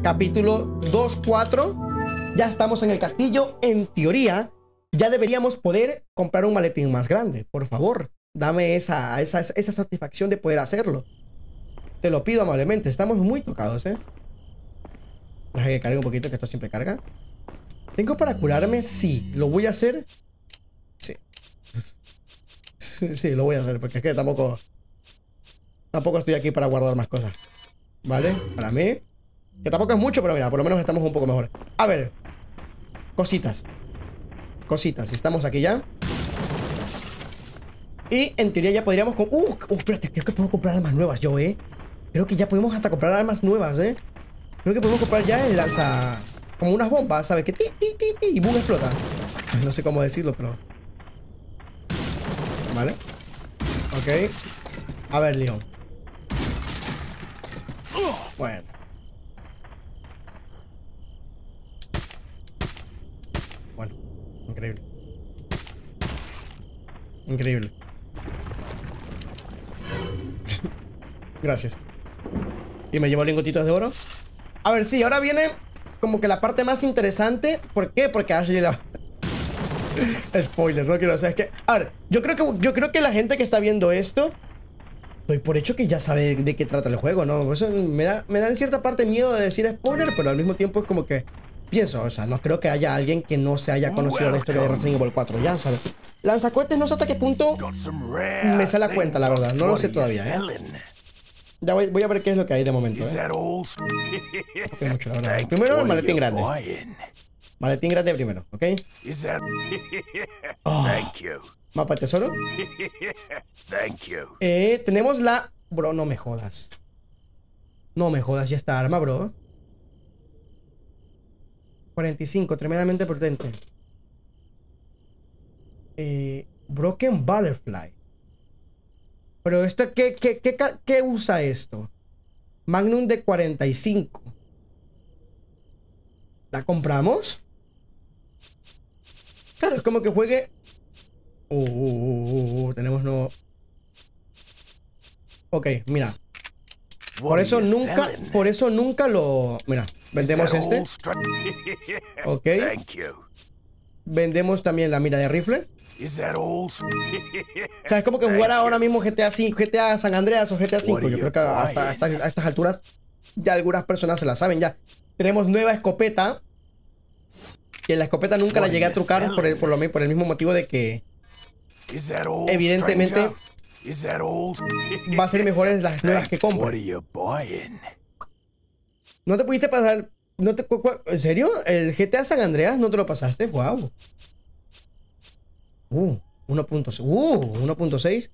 Capítulo 2.4. Ya estamos en el castillo. En teoría, ya deberíamos poder comprar un maletín más grande. Por favor, dame esa satisfacción de poder hacerlo. Te lo pido amablemente. Estamos muy tocados, ¿eh? Deja que cargue un poquito, que esto siempre carga. ¿Tengo para curarme? Sí. ¿Lo voy a hacer? Sí. Sí, lo voy a hacer, porque es que tampoco estoy aquí para guardar más cosas. ¿Vale? Para mí. Que tampoco es mucho, pero mira, por lo menos estamos un poco mejor. A ver. Cositas. Cositas. Estamos aquí ya. Y en teoría ya podríamos... espérate, creo que puedo comprar armas nuevas yo, ¿eh? Creo que ya podemos hasta comprar armas nuevas, ¿eh? Creo que podemos comprar ya el lanza... Como unas bombas, ¿sabes? Que ti, ti, ti, ti, y boom, explota. No sé cómo decirlo, pero... Vale. Ok. A ver, Leon. Bueno. Bueno. Increíble. Increíble. Gracias. Y me llevo lingotitos de oro. A ver, sí, ahora viene como que la parte más interesante. ¿Por qué? Porque Ashley la... Spoiler, no quiero hacer. Es que... A ver, yo creo que la gente que está viendo esto... Doy por hecho que ya sabe de qué trata el juego, ¿no? Por eso me da en cierta parte miedo de decir spoiler, pero al mismo tiempo es como que... Pienso, o sea, no creo que haya alguien que no se haya conocido la historia de Resident Evil 4, ya, ¿sabes? Lanzacohetes no sé hasta qué punto me sale la cuenta, la verdad. No lo sé todavía, ¿eh? Ya voy a ver qué es lo que hay de momento, ¿eh? Ok, mucho, la verdad. Primero el maletín grande. Maletín grande primero, ¿ok? Oh, mapa de tesoro. Tenemos la... Bro, no me jodas. No me jodas, ya esta arma, bro. 45, tremendamente potente. Broken Butterfly. Pero esto, ¿qué usa esto? Magnum de 45. ¿La compramos? Claro, es como que juegue... tenemos nuevo... Ok, mira. Por eso nunca lo... Mira, vendemos este. Ok. Vendemos también la mira de rifle. O sea, es como que jugar ahora mismo GTA 5, GTA San Andreas o GTA 5. Yo creo que hasta a estas alturas ya algunas personas se la saben ya. Tenemos nueva escopeta. Que la escopeta nunca la llegué a trucar por el mismo motivo de que evidentemente va a ser mejores las nuevas que compre. ¿No te pudiste pasar? ¿En serio? ¿El GTA San Andreas no te lo pasaste? Wow. 1.6. 1.6.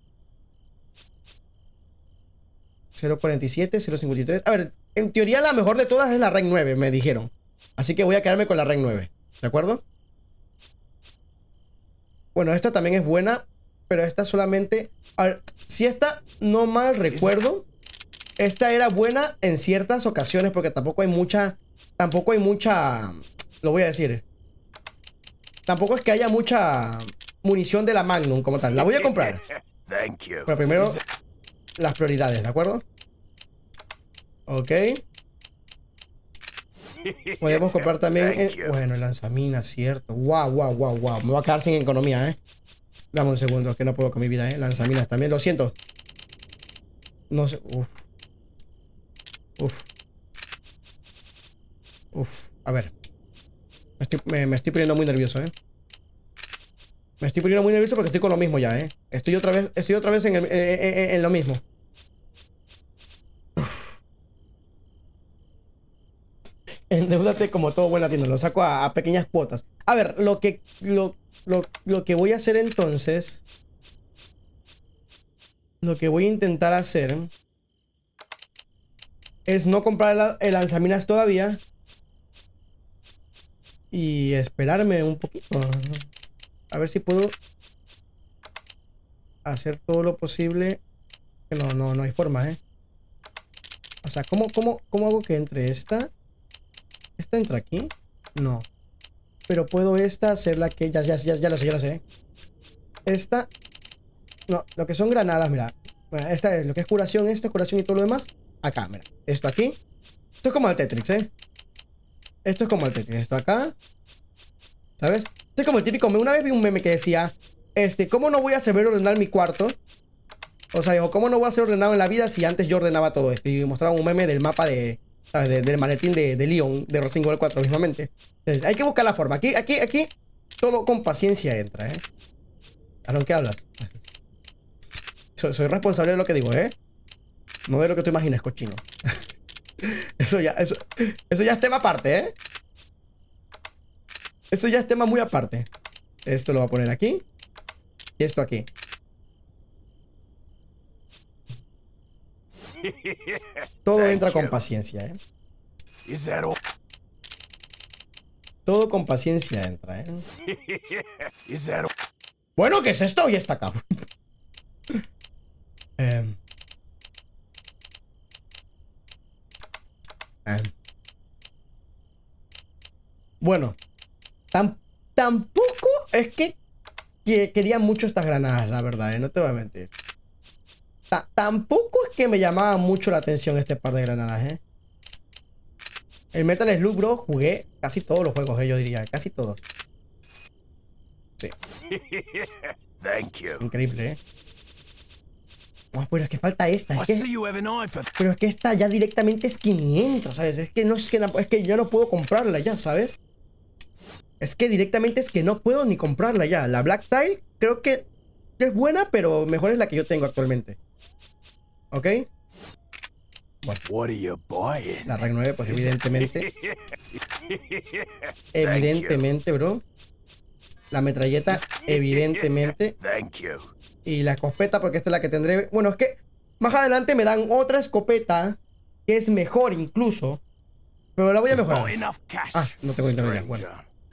0.47, 0.53. A ver, en teoría la mejor de todas es la Rank 9, me dijeron. Así que voy a quedarme con la Rank 9. ¿De acuerdo? Bueno, esta también es buena, pero esta solamente... A ver, si esta no mal recuerdo, esta era buena en ciertas ocasiones porque tampoco hay mucha... Lo voy a decir. Tampoco es que haya mucha munición de la Magnum como tal. La voy a comprar. Pero primero, las prioridades, ¿de acuerdo? Ok. Podemos comprar también... bueno, el lanzaminas, cierto. Wow. Me voy a quedar sin economía, ¿eh? Dame un segundo, que no puedo con mi vida, ¿eh? Lanzaminas también, lo siento. No sé... A ver. Me estoy poniendo muy nervioso, ¿eh? Me estoy poniendo muy nervioso porque estoy con lo mismo ya, ¿eh? Estoy otra vez en lo mismo. Endeúdate como todo buen latino. Lo saco a pequeñas cuotas. A ver, lo que voy a hacer entonces... Lo que voy a intentar hacer... Es no comprar el lanzaminas todavía. Y esperarme un poquito. A ver si puedo... hacer todo lo posible. Que no hay forma, ¿eh? O sea, ¿cómo hago que entre esta? ¿Esta entra aquí? No. Pero puedo hacerla que... Ya lo sé, ¿eh? Esta... No, lo que son granadas, mira. Bueno, esta es lo que es curación, curación y todo lo demás. Acá, mira. Esto aquí. Esto es como el Tetris, ¿eh? Esto es como el Tetris. Esto acá. ¿Sabes? Esto es como el típico meme. Una vez vi un meme que decía, ¿cómo no voy a saber ordenar mi cuarto? O sea, ¿cómo no voy a ser ordenado en la vida si antes yo ordenaba todo esto? Y mostraba un meme del mapa de, ¿sabes? Del maletín de Leon, de Resident Evil 4 mismamente. Entonces, hay que buscar la forma. Aquí, todo con paciencia entra, ¿eh? ¿A lo que hablas? Soy responsable de lo que digo, ¿eh? No de lo que tú imaginas, cochino. Eso ya es tema aparte, ¿eh? Eso ya es tema muy aparte. Esto lo voy a poner aquí. Y esto aquí. Todo entra con paciencia, ¿eh? Todo con paciencia entra, ¿eh? Bueno, ¿qué es esto? Y está acá. Bueno, tampoco es que quería mucho estas granadas, la verdad, ¿eh? No te voy a mentir. Tampoco es que me llamaba mucho la atención este par de granadas, ¿eh? El Metal Slug, bro, jugué casi todos los juegos, yo diría, casi todos. Sí. Increíble, ¿eh? Oh, pero es que falta esta, pero es que esta ya directamente es 500, ¿sabes? Es que yo no puedo comprarla ya, ¿sabes? Es que directamente es que no puedo ni comprarla ya. La Black Tile creo que es buena, pero mejor es la que yo tengo actualmente. ¿Ok? Bueno. La Rank 9, pues evidentemente. Evidentemente, bro. La metralleta, evidentemente. Y la escopeta, porque esta es la que tendré. Bueno, es que más adelante me dan otra escopeta que es mejor incluso. Pero la voy a mejorar. Ah, no tengo internet. Bueno.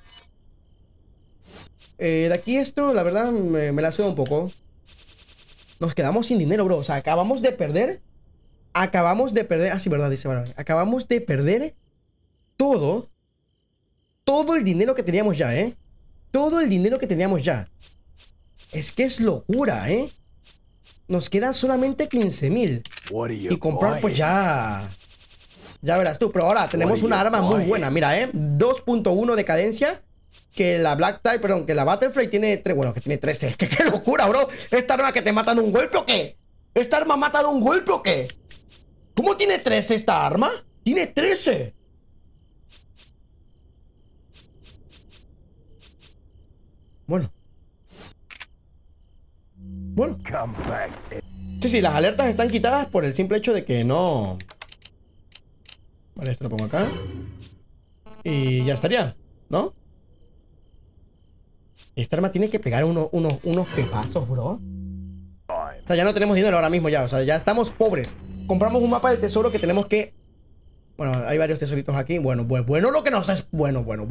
De aquí esto, la verdad, me la cedo un poco. Nos quedamos sin dinero, bro. O sea, acabamos de perder. Ah, sí, verdad, dice Barón. Acabamos de perder todo el dinero que teníamos ya, ¿eh? Todo el dinero que teníamos ya. Es que es locura, ¿eh? Nos quedan solamente 15.000. Y comprar, pues ya verás tú. Pero ahora tenemos una arma muy buena, mira, ¿eh? 2.1 de cadencia. Que la Black Tie, perdón, que la Butterfly tiene 3. Bueno, que tiene 13. Es que qué locura, bro. ¿Esta arma que te mata de un golpe o qué? ¿Esta arma mata de un golpe o qué? ¿Cómo tiene 13 esta arma? Tiene 13. Bueno. Sí, las alertas están quitadas por el simple hecho de que no... Vale, esto lo pongo acá. Y ya estaría, ¿no? Esta arma tiene que pegar unos pepazos, bro. O sea, ya no tenemos dinero ahora mismo ya. O sea, ya estamos pobres. Compramos un mapa del tesoro que tenemos que... Bueno, hay varios tesoritos aquí. Bueno lo que nos es... Bueno. Bueno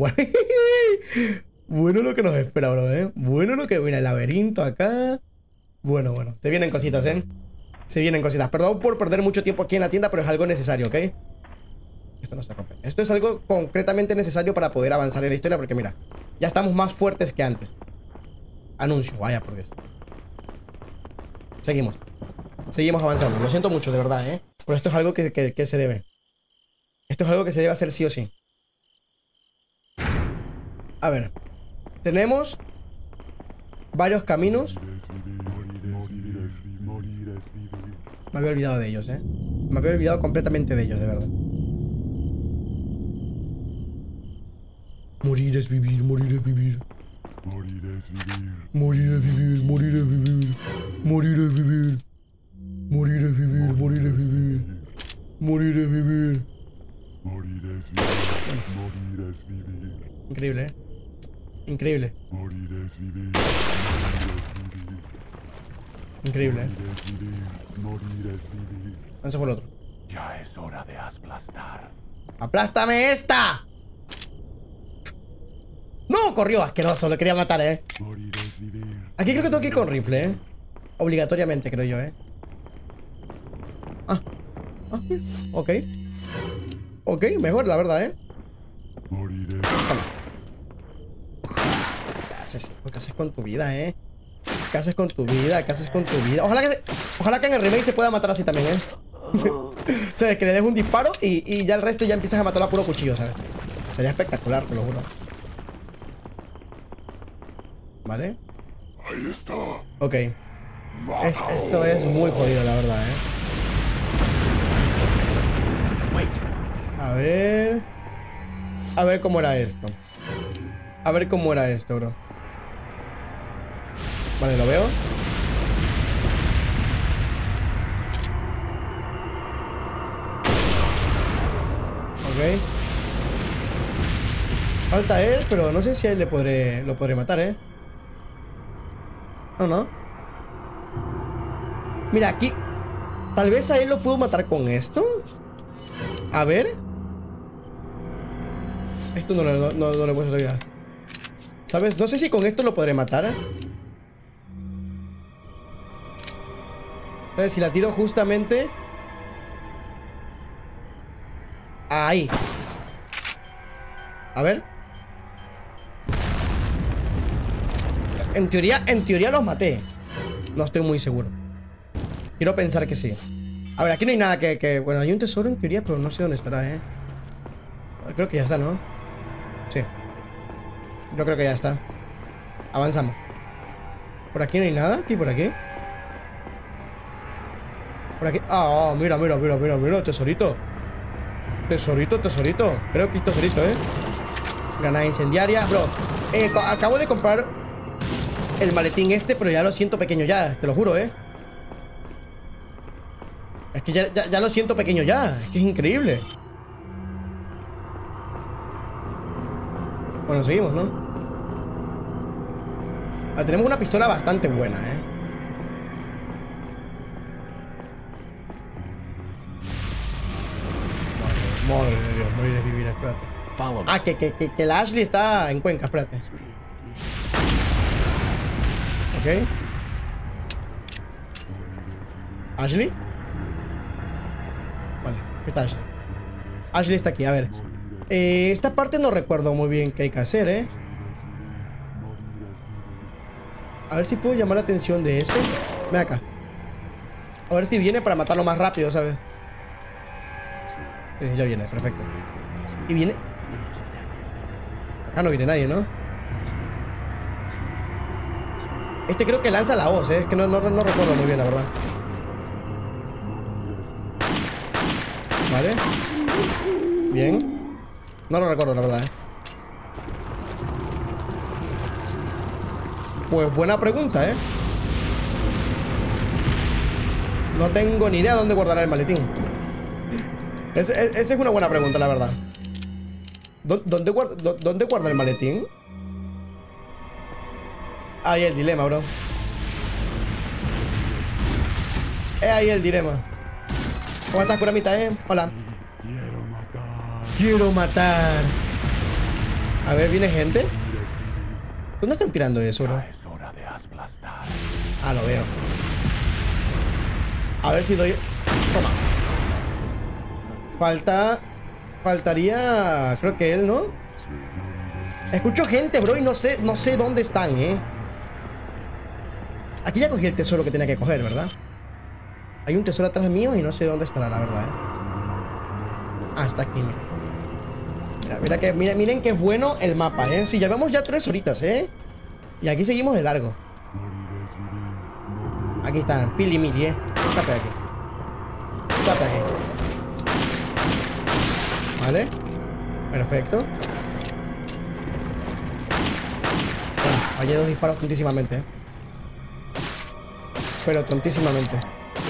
lo que nos espera, bro, ¿eh? Bueno lo que... Mira, el laberinto acá. Bueno. Se vienen cositas, ¿eh? Se vienen cositas. Perdón por perder mucho tiempo aquí en la tienda, pero es algo necesario, ¿ok? Esto no se rompe. Esto es algo concretamente necesario para poder avanzar en la historia, porque mira, ya estamos más fuertes que antes. Anuncio, vaya por Dios. Seguimos avanzando. Lo siento mucho, de verdad, ¿eh? Pero esto es algo que se debe. Esto es algo que se debe hacer sí o sí. A ver. Tenemos varios caminos. Me había olvidado de ellos, ¿eh? Me había olvidado completamente de ellos, de verdad. Morir es vivir, morir es vivir. Morir es vivir, morir es vivir. Morir es vivir. Morir es vivir, morir es vivir. Morir es vivir. Increíble, ¿eh? Increíble. Increíble, ¿eh? Ese fue el otro. Ya es hora de aplastar. ¡Aplástame esta! ¡No! Corrió, asqueroso, lo quería matar, ¿eh? Aquí creo que tengo que ir con rifle, ¿eh? Obligatoriamente, creo yo, ¿eh? Ok. Ok, mejor, la verdad, ¿eh? ¿Qué haces con tu vida, eh? ¿Qué haces con tu vida? ¿Qué haces con tu vida? Ojalá que en el remake se pueda matar así también, ¿eh? ¿Sabes? Que le des un disparo y ya el resto ya empiezas a matar a puro cuchillo, ¿sabes? Sería espectacular, te lo juro. Vale. Ahí está. Ok. Esto es muy jodido, la verdad, A ver... A ver cómo era esto. A ver cómo era esto, bro. Vale, lo veo. Ok. Falta él, pero no sé si a él lo podré matar, No. Mira, aquí... Tal vez a él lo puedo matar con esto. A ver. Esto no le puedo hacer. ¿Sabes? No sé si con esto lo podré matar. ¿Sabes? Si la tiro justamente... Ahí. A ver. En teoría los maté. No estoy muy seguro. Quiero pensar que sí. A ver, aquí no hay nada que... Bueno, hay un tesoro en teoría, pero no sé dónde estará, Creo que ya está, ¿no? Sí. Yo creo que ya está. Avanzamos. ¿Por aquí no hay nada? ¿Aquí por aquí? Por aquí... Ah, mira, tesorito. Tesorito. Creo que es tesorito, Granada incendiaria. Bro, acabo de comprar el maletín este, pero ya lo siento pequeño ya, te lo juro, Es que ya lo siento pequeño ya. Es que es increíble. Bueno, seguimos, ¿no? Vale, tenemos una pistola bastante buena, Madre de Dios, morir es vivir, espérate. Ah, que la Ashley está en Cuenca, espérate. Ok. ¿Ashley? Vale, ¿qué está Ashley? Ashley está aquí, a ver. Esta parte no recuerdo muy bien qué hay que hacer, A ver si puedo llamar la atención de este. Ven acá. A ver si viene para matarlo más rápido, ¿sabes? Sí, ya viene, perfecto. ¿Y viene? Acá no viene nadie, ¿no? Este creo que lanza la hoz, Es que no recuerdo muy bien, la verdad. Vale. Bien. No lo recuerdo, la verdad, Pues buena pregunta, No tengo ni idea de dónde guardará el maletín. Esa es una buena pregunta, la verdad. ¿Dónde guarda el maletín? Ahí el dilema, bro. Ahí el dilema. ¿Cómo estás, curamita, Hola. Quiero matar. A ver, ¿viene gente? ¿Dónde están tirando eso, bro? Ah, lo veo. A ver si doy... Toma. Faltaría... Creo que él, ¿no? Escucho gente, bro, y no sé dónde están, Aquí ya cogí el tesoro que tenía que coger, ¿verdad? Hay un tesoro atrás mío y no sé dónde estará, la verdad, Ah, está aquí, mira. Miren qué bueno el mapa, Sí, ya vemos ya 3 horitas, Y aquí seguimos de largo. Aquí están, pili mili, Escape aquí. Vale. Perfecto. Bueno, fallé 2 disparos tontísimamente, Pero tontísimamente.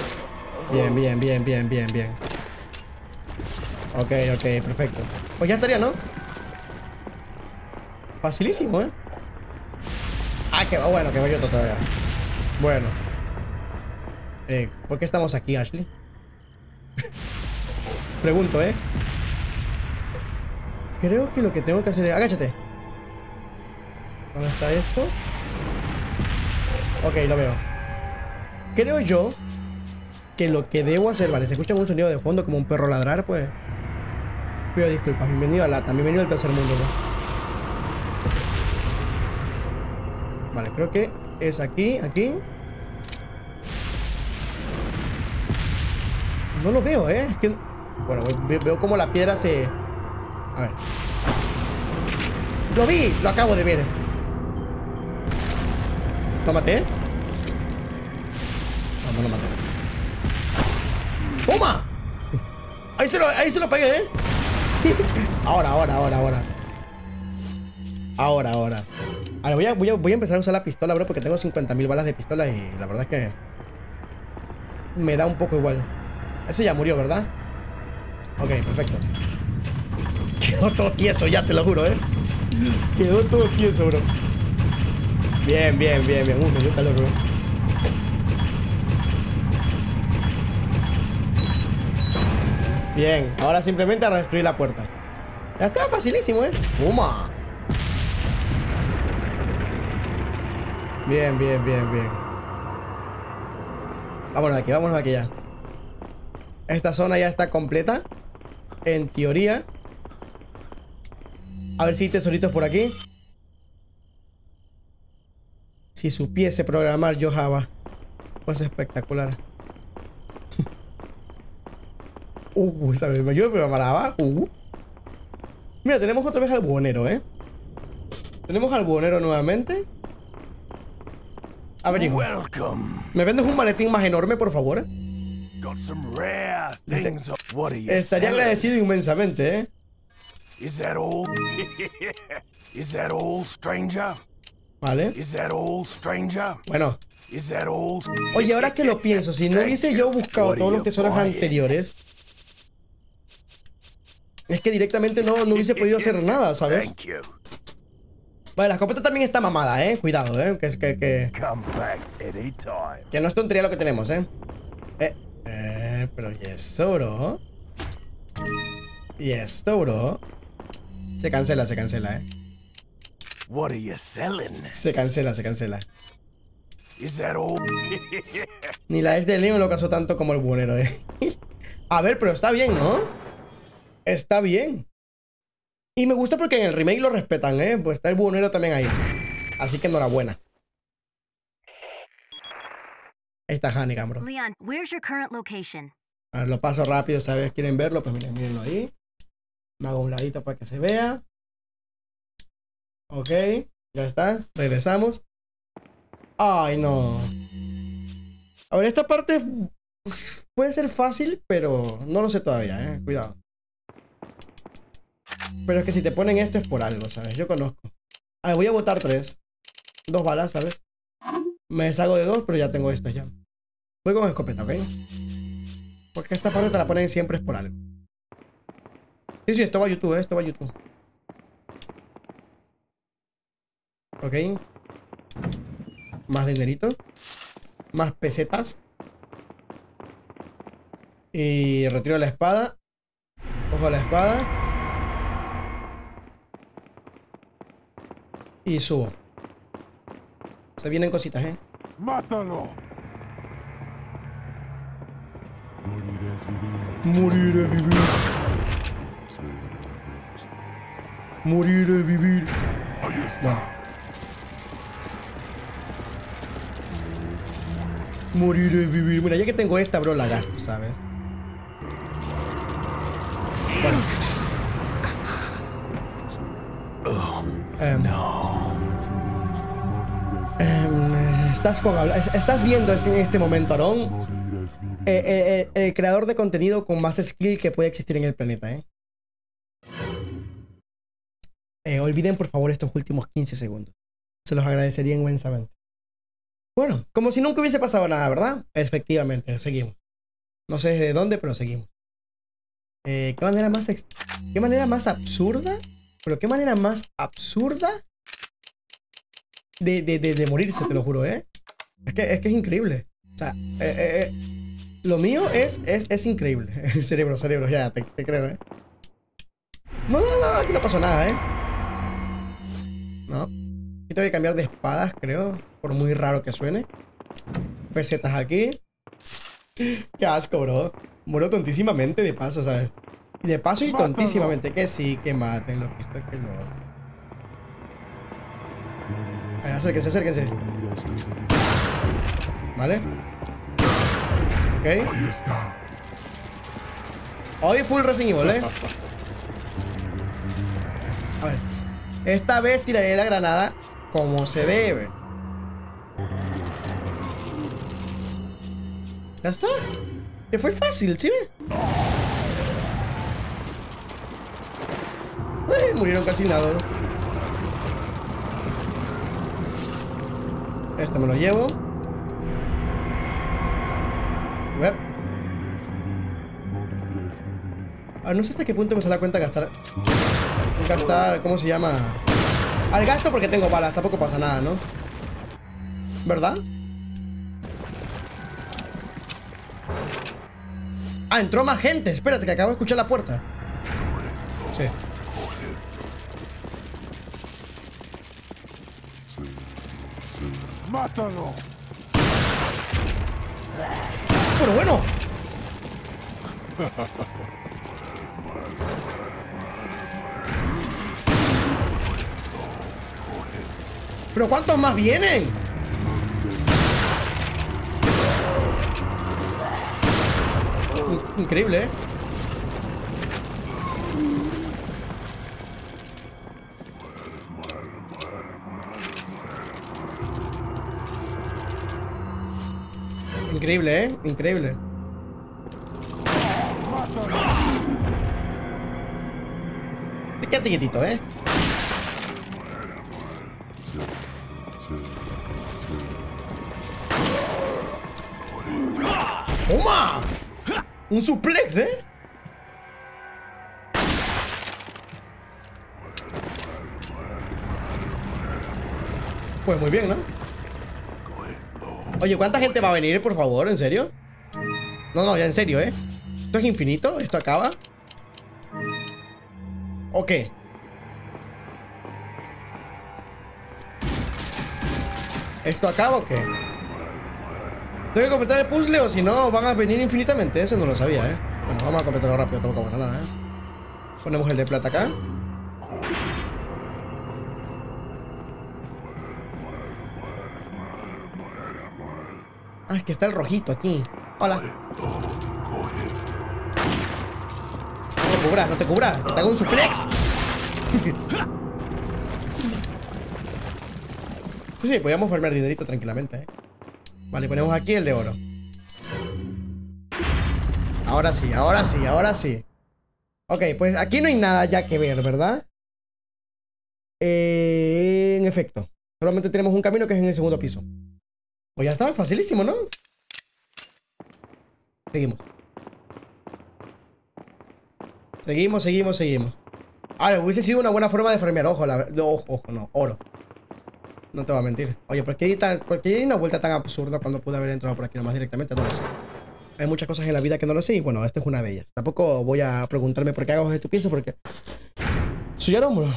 Bien. Ok, perfecto. Pues ya estaría, ¿no? Facilísimo, Ah, que va, bueno, que va yo todavía. Bueno. ¿Por qué estamos aquí, Ashley? Pregunto, Creo que lo que tengo que hacer es... Agáchate. ¿Dónde está esto? Ok, lo veo. Creo yo que lo que debo hacer... Vale, se escucha un sonido de fondo como un perro ladrar, pues... Pido disculpas. Bienvenido a Lata. Bienvenido al tercer mundo, bro. Vale, creo que es aquí. No lo veo, Es que... Bueno, veo como la piedra se... A ver. Lo vi, lo acabo de ver. ¿Lo maté? No, no lo maté. ¡Toma! Ahí se lo pegué, ¿eh? Ahora. Ahora. Voy a empezar a usar la pistola, bro, porque tengo 50.000 balas de pistola y la verdad es que me da un poco igual. Ese ya murió, ¿verdad? Ok, perfecto. Quedó todo tieso ya, te lo juro, ¿eh? Quedó todo tieso, bro. Bien. Me dio calor, bro. Bien, ahora simplemente a destruir la puerta. Ya está facilísimo, ¿eh? ¡Puma! Bien. Vámonos de aquí ya. Esta zona ya está completa. En teoría. A ver si hay tesoritos por aquí. Si supiese programar yo Java. Pues espectacular. ¿Sabes? ¿Me ayuda a programar Java? Mira, tenemos otra vez al buhonero, ¿eh? Tenemos al buhonero nuevamente. A ver, hijo. ¿Me vendes un maletín más enorme, por favor? Estaría agradecido inmensamente, ¿eh? Is that all? Is that all, stranger? Vale. Is that all, stranger? Bueno. Is that all? Oye, ahora que lo pienso, si no hubiese yo buscado todos los tesoros anteriores, es que directamente no hubiese podido hacer nada, ¿sabes? Vale, la escopeta también está mamada, cuidado, que no es tontería lo que tenemos, pero ¿y esto, bro? ¿Y esto, bro? Se cancela, What are you selling? Se cancela. Is that all? Ni la ex de Leon lo casó tanto como el buhonero, A ver, pero está bien, ¿no? Está bien. Y me gusta porque en el remake lo respetan, pues está el buhonero también ahí. Así que enhorabuena. Ahí está Hannigan, bro. Leon, where's your current location? A ver, lo paso rápido, ¿sabes? ¿Quieren verlo? Pues mírenlo ahí. Me hago un ladito para que se vea. Ok, ya está. Regresamos. Ay, no. A ver, esta parte puede ser fácil, pero no lo sé todavía, Cuidado. Pero es que si te ponen esto es por algo, ¿sabes? Yo conozco. A ver, voy a botar 3. 2 balas, ¿sabes? Me deshago de 2, pero ya tengo estas ya. Voy con escopeta, ¿ok? Porque esta parte te la ponen siempre es por algo. Sí, esto va a YouTube, esto va a YouTube. Ok. Más dinerito. Más pesetas. Y retiro la espada. Cojo la espada. Y subo. Se vienen cositas, ¡Mátalo! Moriré vivir. Moriré vivir. Bueno. Moriré vivir. Mira, ya que tengo esta, bro, la gasto, ¿sabes? Bueno. Estás viendo en este momento, Aarón, el creador de contenido con más skill que puede existir en el planeta, olviden por favor estos últimos 15 segundos. Se los agradecería inmensamente. Bueno, como si nunca hubiese pasado nada, ¿verdad? Efectivamente, seguimos. No sé de dónde, pero seguimos. ¿Qué manera más absurda? Pero qué manera más absurda de morirse, te lo juro, Es que es increíble. O sea, lo mío es increíble. Cerebro, ya, te creo, No, aquí no pasó nada, No. Aquí tengo que cambiar de espadas, creo. Por muy raro que suene. Pesetas aquí. Qué asco, bro. Muero tontísimamente de paso, ¿sabes? Y de paso y tontísimamente. Que sí, que maten lo que esto, que lo otro. A ver, acérquense. ¿Vale? Ok. Hoy full Resident Evil, A ver. Esta vez tiraré la granada como se debe. Ya está. Que fue fácil, ¿sí ve? Ay, murieron casi nada. Esto me lo llevo. Web. A ver, no sé hasta qué punto me sale la cuenta gastar. ¿Cómo se llama? Al gasto porque tengo balas, tampoco pasa nada, ¿no? ¿Verdad? Ah, entró más gente. Espérate, que acabo de escuchar la puerta. Sí. ¡Mátalo! Pero bueno. ¿Pero cuántos más vienen? Increíble, ¿eh? Increíble, ¿eh? Increíble. Quédate quietito, ¿eh? ¡Toma! Un suplex, ¿eh? Pues muy bien, ¿no? Oye, ¿cuánta gente va a venir, por favor? ¿En serio? No, ya en serio, ¿eh? ¿Esto es infinito? ¿Esto acaba? ¿O qué? ¿Esto acaba o qué? ¿Tengo que completar el puzzle o si no van a venir infinitamente? Eso no lo sabía, ¿eh? Bueno, vamos a completarlo rápido, tampoco pasa nada, ¿eh? Ponemos el de plata acá. Ah, es que está el rojito aquí. Hola. No te cubras. Que te hago un suplex. Sí, podíamos farmear dinerito tranquilamente, ¿eh? Vale, ponemos aquí el de oro. Ahora sí, ahora sí, ahora sí. Ok, pues aquí no hay nada ya que ver, ¿verdad? En efecto. Solamente tenemos un camino que es en el segundo piso. Pues ya está, facilísimo, ¿no? Seguimos. Seguimos. A ver, hubiese sido una buena forma de farmear. Ojo, no, oro. No te voy a mentir. Oye, ¿por qué hay una vuelta tan absurda cuando pude haber entrado por aquí nomás directamente? No lo sé. Hay muchas cosas en la vida que no lo sé y bueno, esta es una de ellas. Tampoco voy a preguntarme por qué hago esto pienso porque... Soy Aaron, bro.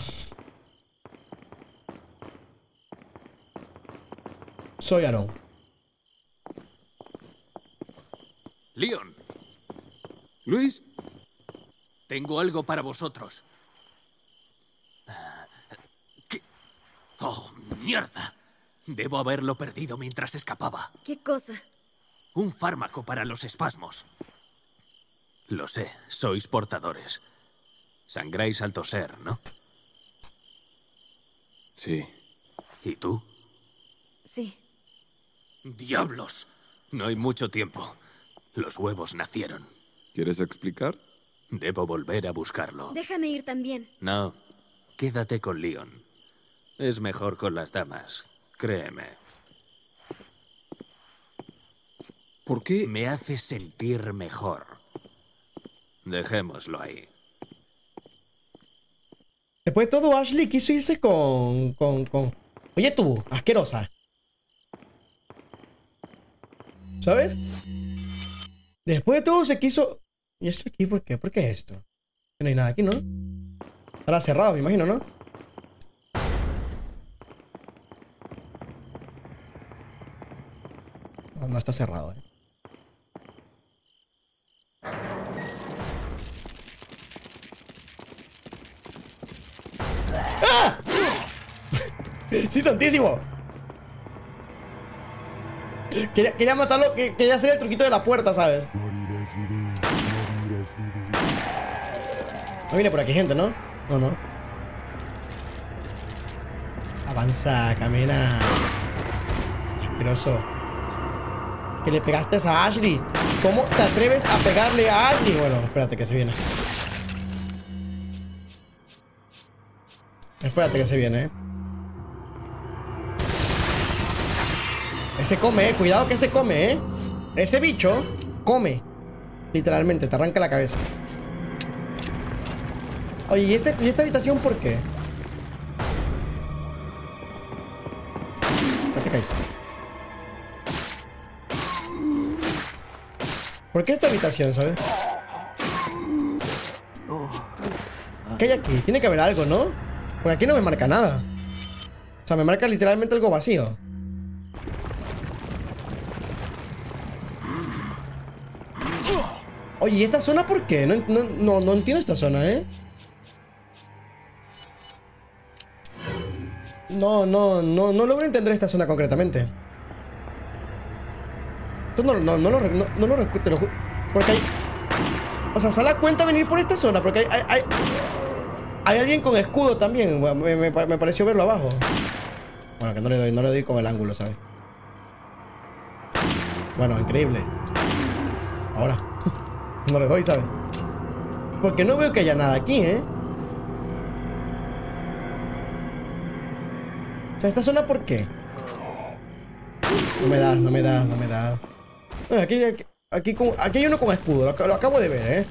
Soy Aaron. Leon. Luis. Tengo algo para vosotros. ¿Qué? ¡Oh, mierda! Debo haberlo perdido mientras escapaba. ¿Qué cosa? Un fármaco para los espasmos. Lo sé, sois portadores. Sangráis al toser, ¿no? Sí. ¿Y tú? Sí. ¡Diablos! No hay mucho tiempo. Los huevos nacieron. ¿Quieres explicar? Debo volver a buscarlo. Déjame ir también. No, quédate con Leon. Es mejor con las damas, créeme. ¿Por qué? Me hace sentir mejor. Dejémoslo ahí. Después de todo, Ashley quiso irse con... Oye tú, asquerosa. ¿Sabes? Después de todo se quiso... ¿Y esto aquí por qué? ¿Por qué esto? No hay nada aquí, ¿no? Estará cerrado, me imagino, ¿no? No está cerrado, ¿eh? ¡Ah! ¡Sí, tontísimo! Quería matarlo, quería hacer el truquito de la puerta, ¿sabes? No viene por aquí gente, ¿no? No. Avanza, camina. Asqueroso. Que le pegaste a Ashley. ¿Cómo te atreves a pegarle a Ashley? Bueno, espérate que se viene. Espérate que se viene, Ese come, cuidado que se come, Ese bicho come. Literalmente, te arranca la cabeza. Oye, ¿y esta habitación por qué? No te caes. ¿Por qué esta habitación, sabes? ¿Qué hay aquí? Tiene que haber algo, ¿no? Porque aquí no me marca nada. O sea, me marca literalmente algo vacío. Oye, ¿y esta zona por qué? No entiendo esta zona, No logro entender esta zona concretamente. Esto no lo recuerdo, te lo juro. Porque hay... O sea, ¿se da cuenta venir por esta zona? Porque hay alguien con escudo también. Me pareció verlo abajo. Bueno, que no le doy con el ángulo, ¿sabes? Bueno, increíble. Ahora. No le doy, ¿sabes? Porque no veo que haya nada aquí, O sea, ¿esta zona por qué? No me das. Aquí hay uno con escudo. Lo acabo de ver,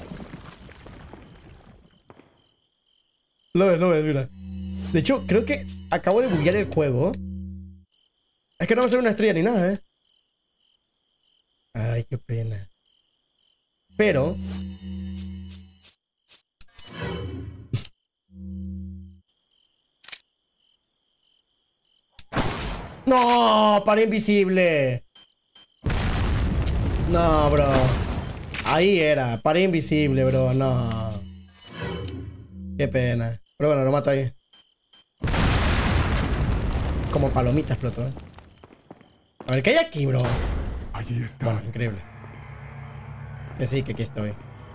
Lo ves, mira. De hecho, creo que acabo de buguear el juego. Es que no va a ser una estrella ni nada, Ay, qué pena. Pero... ¡No! ¡Para invisible! No, bro. Ahí era. Para invisible, bro. No. Qué pena. Pero bueno, lo mato ahí. Como palomita explotó, A ver, ¿qué hay aquí, bro? Allí está. Bueno, increíble. Que sí, que aquí estoy.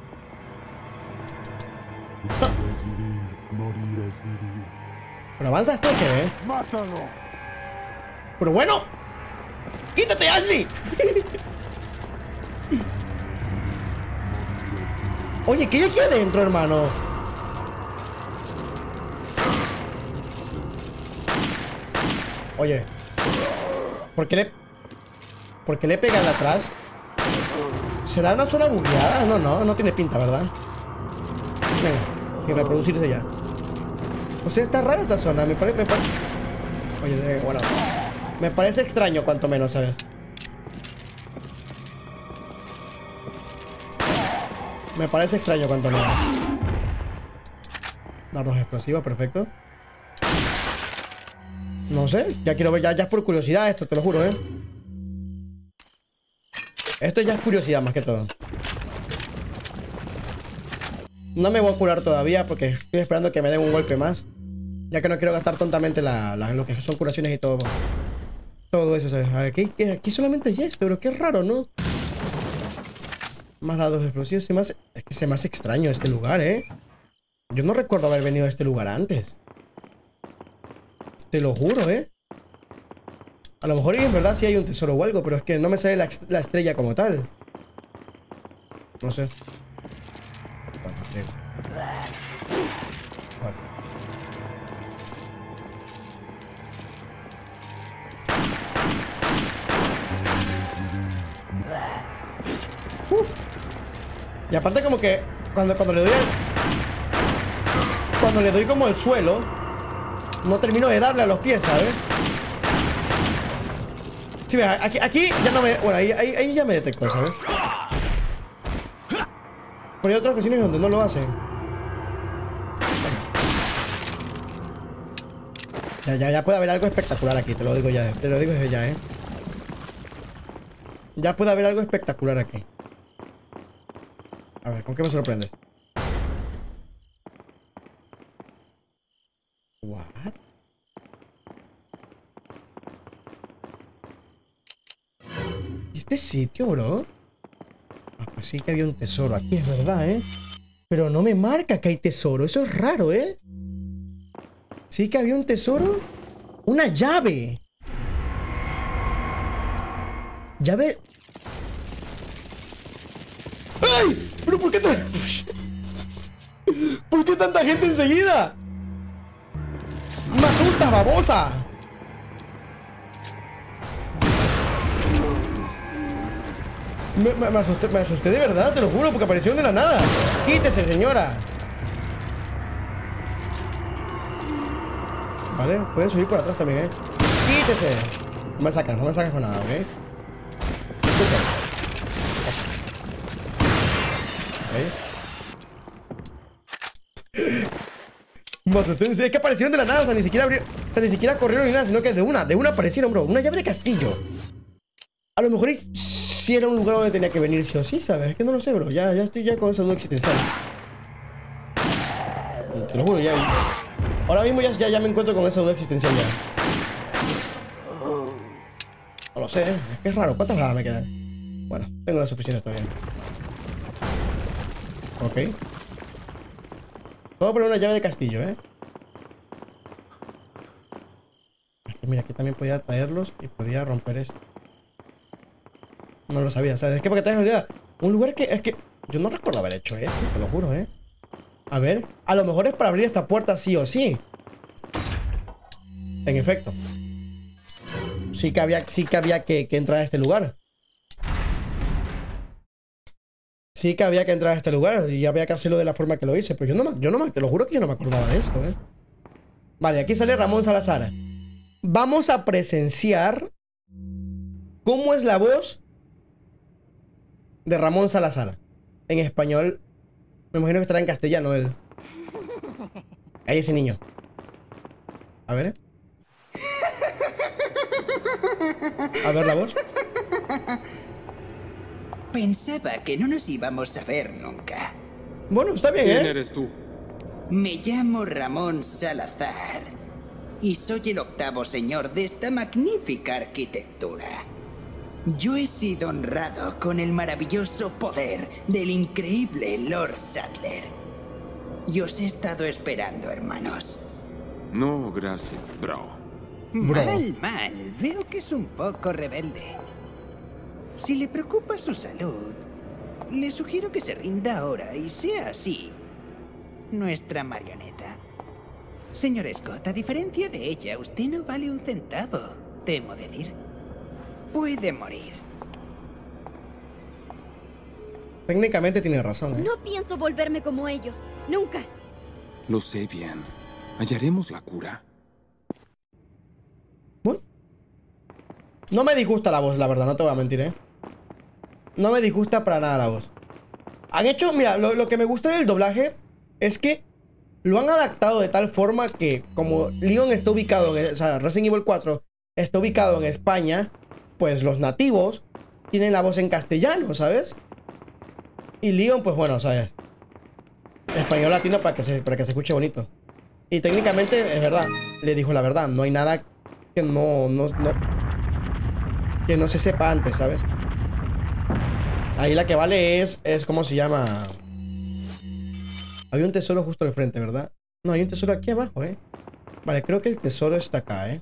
¡Ah! Pero avanzas tú, ¿qué, ¡Mátalo! Pero bueno. ¡Quítate, Ashley! Oye, ¿qué hay aquí adentro, hermano? Oye. ¿Por qué le pega de atrás? ¿Será una zona bugueada? No tiene pinta, ¿verdad? Venga, sin reproducirse ya. O sea, está rara esta zona, me parece... Oye, bueno... Me parece extraño, cuanto menos, ¿sabes? Me parece extraño, cuanto menos. Dardos explosivos, perfecto. No sé, ya quiero ver, ya es por curiosidad esto, te lo juro, Esto ya es curiosidad más que todo. No me voy a curar todavía porque estoy esperando que me den un golpe más. Ya que no quiero gastar tontamente lo que son curaciones y todo. Todo eso, ¿sabes? A ver, aquí solamente hay esto, pero qué raro, ¿no? Más dados explosivos. Es que se me hace extraño este lugar, Yo no recuerdo haber venido a este lugar antes. Te lo juro, A lo mejor en verdad sí hay un tesoro o algo, pero es que no me sale la estrella como tal. No sé. Bueno, creo. Bueno. Y aparte como que cuando le doy como el suelo, no termino de darle a los pies, ¿sabes? Sí, mira, aquí ya no me... Bueno, ahí ya me detectó, ¿sabes? Pero hay otras ocasiones donde no lo hace. Ya puede haber algo espectacular aquí, te lo digo ya, te lo digo desde ya, Ya puede haber algo espectacular aquí. A ver, ¿con qué me sorprendes? What? ¿Y este sitio, bro? Ah, pues sí que había un tesoro aquí, es verdad, Pero no me marca que hay tesoro, eso es raro, Sí que había un tesoro, Una llave. Llave. ¡Ay! ¿Pero por qué ¿por qué tanta gente enseguida? ¡Me asustas, babosa! Me asusté de verdad, te lo juro, porque apareció de la nada. ¡Quítese, señora! Vale, pueden subir por atrás también, ¡Quítese! No me sacas con nada, ¿ok? Me asusté, es que aparecieron de la nada, o sea, ni siquiera abrieron, o sea, ni siquiera corrieron ni nada, sino que de una aparecieron, bro. Una llave de castillo. A lo mejor sí era un lugar donde tenía que venir sí o sí, ¿sabes? Es que no lo sé, bro. Ya estoy ya con esa duda existencial. Te lo juro, ya. Ahora mismo ya me encuentro con esa duda existencial ya. No lo sé, es que es raro. ¿Cuántas balas me quedan? Bueno, tengo las suficientes todavía. Ok. Vamos a poner una llave de castillo, Mira, aquí también podía traerlos y podía romper esto. No lo sabía, ¿sabes? Es que para que te hagas una idea, un lugar que es que yo no recuerdo haber hecho esto, te lo juro, A ver, a lo mejor es para abrir esta puerta sí o sí. En efecto. Sí que había que entrar a este lugar. Sí que había que entrar a este lugar y había que hacerlo de la forma que lo hice. Pero te lo juro que yo no me acordaba de esto, Vale, aquí sale Ramón Salazar. Vamos a presenciar cómo es la voz de Ramón Salazar. En español. Me imagino que estará en castellano él. Ahí ese niño. A ver. A ver la voz. Pensaba que no nos íbamos a ver nunca. Bueno, está bien, ¿Quién eres tú? Me llamo Ramón Salazar y soy el 8º señor de esta magnífica arquitectura. Yo he sido honrado con el maravilloso poder del increíble Lord Saddler. Y os he estado esperando, hermanos. No, gracias, bro. Mal. Veo que es un poco rebelde. Si le preocupa su salud, le sugiero que se rinda ahora y sea así nuestra marioneta. Señor Scott, a diferencia de ella, usted no vale un centavo, temo decir. Puede morir. Técnicamente tiene razón, No pienso volverme como ellos. Nunca. Lo sé bien. Hallaremos la cura. Bueno. No me disgusta la voz, la verdad, no te voy a mentir, No me disgusta para nada la voz. Han hecho, mira, lo que me gusta del doblaje es que lo han adaptado de tal forma que como Leon está ubicado, o sea, Resident Evil 4 está ubicado en España, pues los nativos tienen la voz en castellano, ¿sabes? Y Leon, pues bueno, ¿sabes? Español latino para que se escuche bonito. Y técnicamente, es verdad, le dijo la verdad, no hay nada que que no se sepa antes, ¿sabes? Ahí la que vale es ¿cómo se llama? Había un tesoro justo al frente, ¿verdad? No, hay un tesoro aquí abajo, Vale, creo que el tesoro está acá,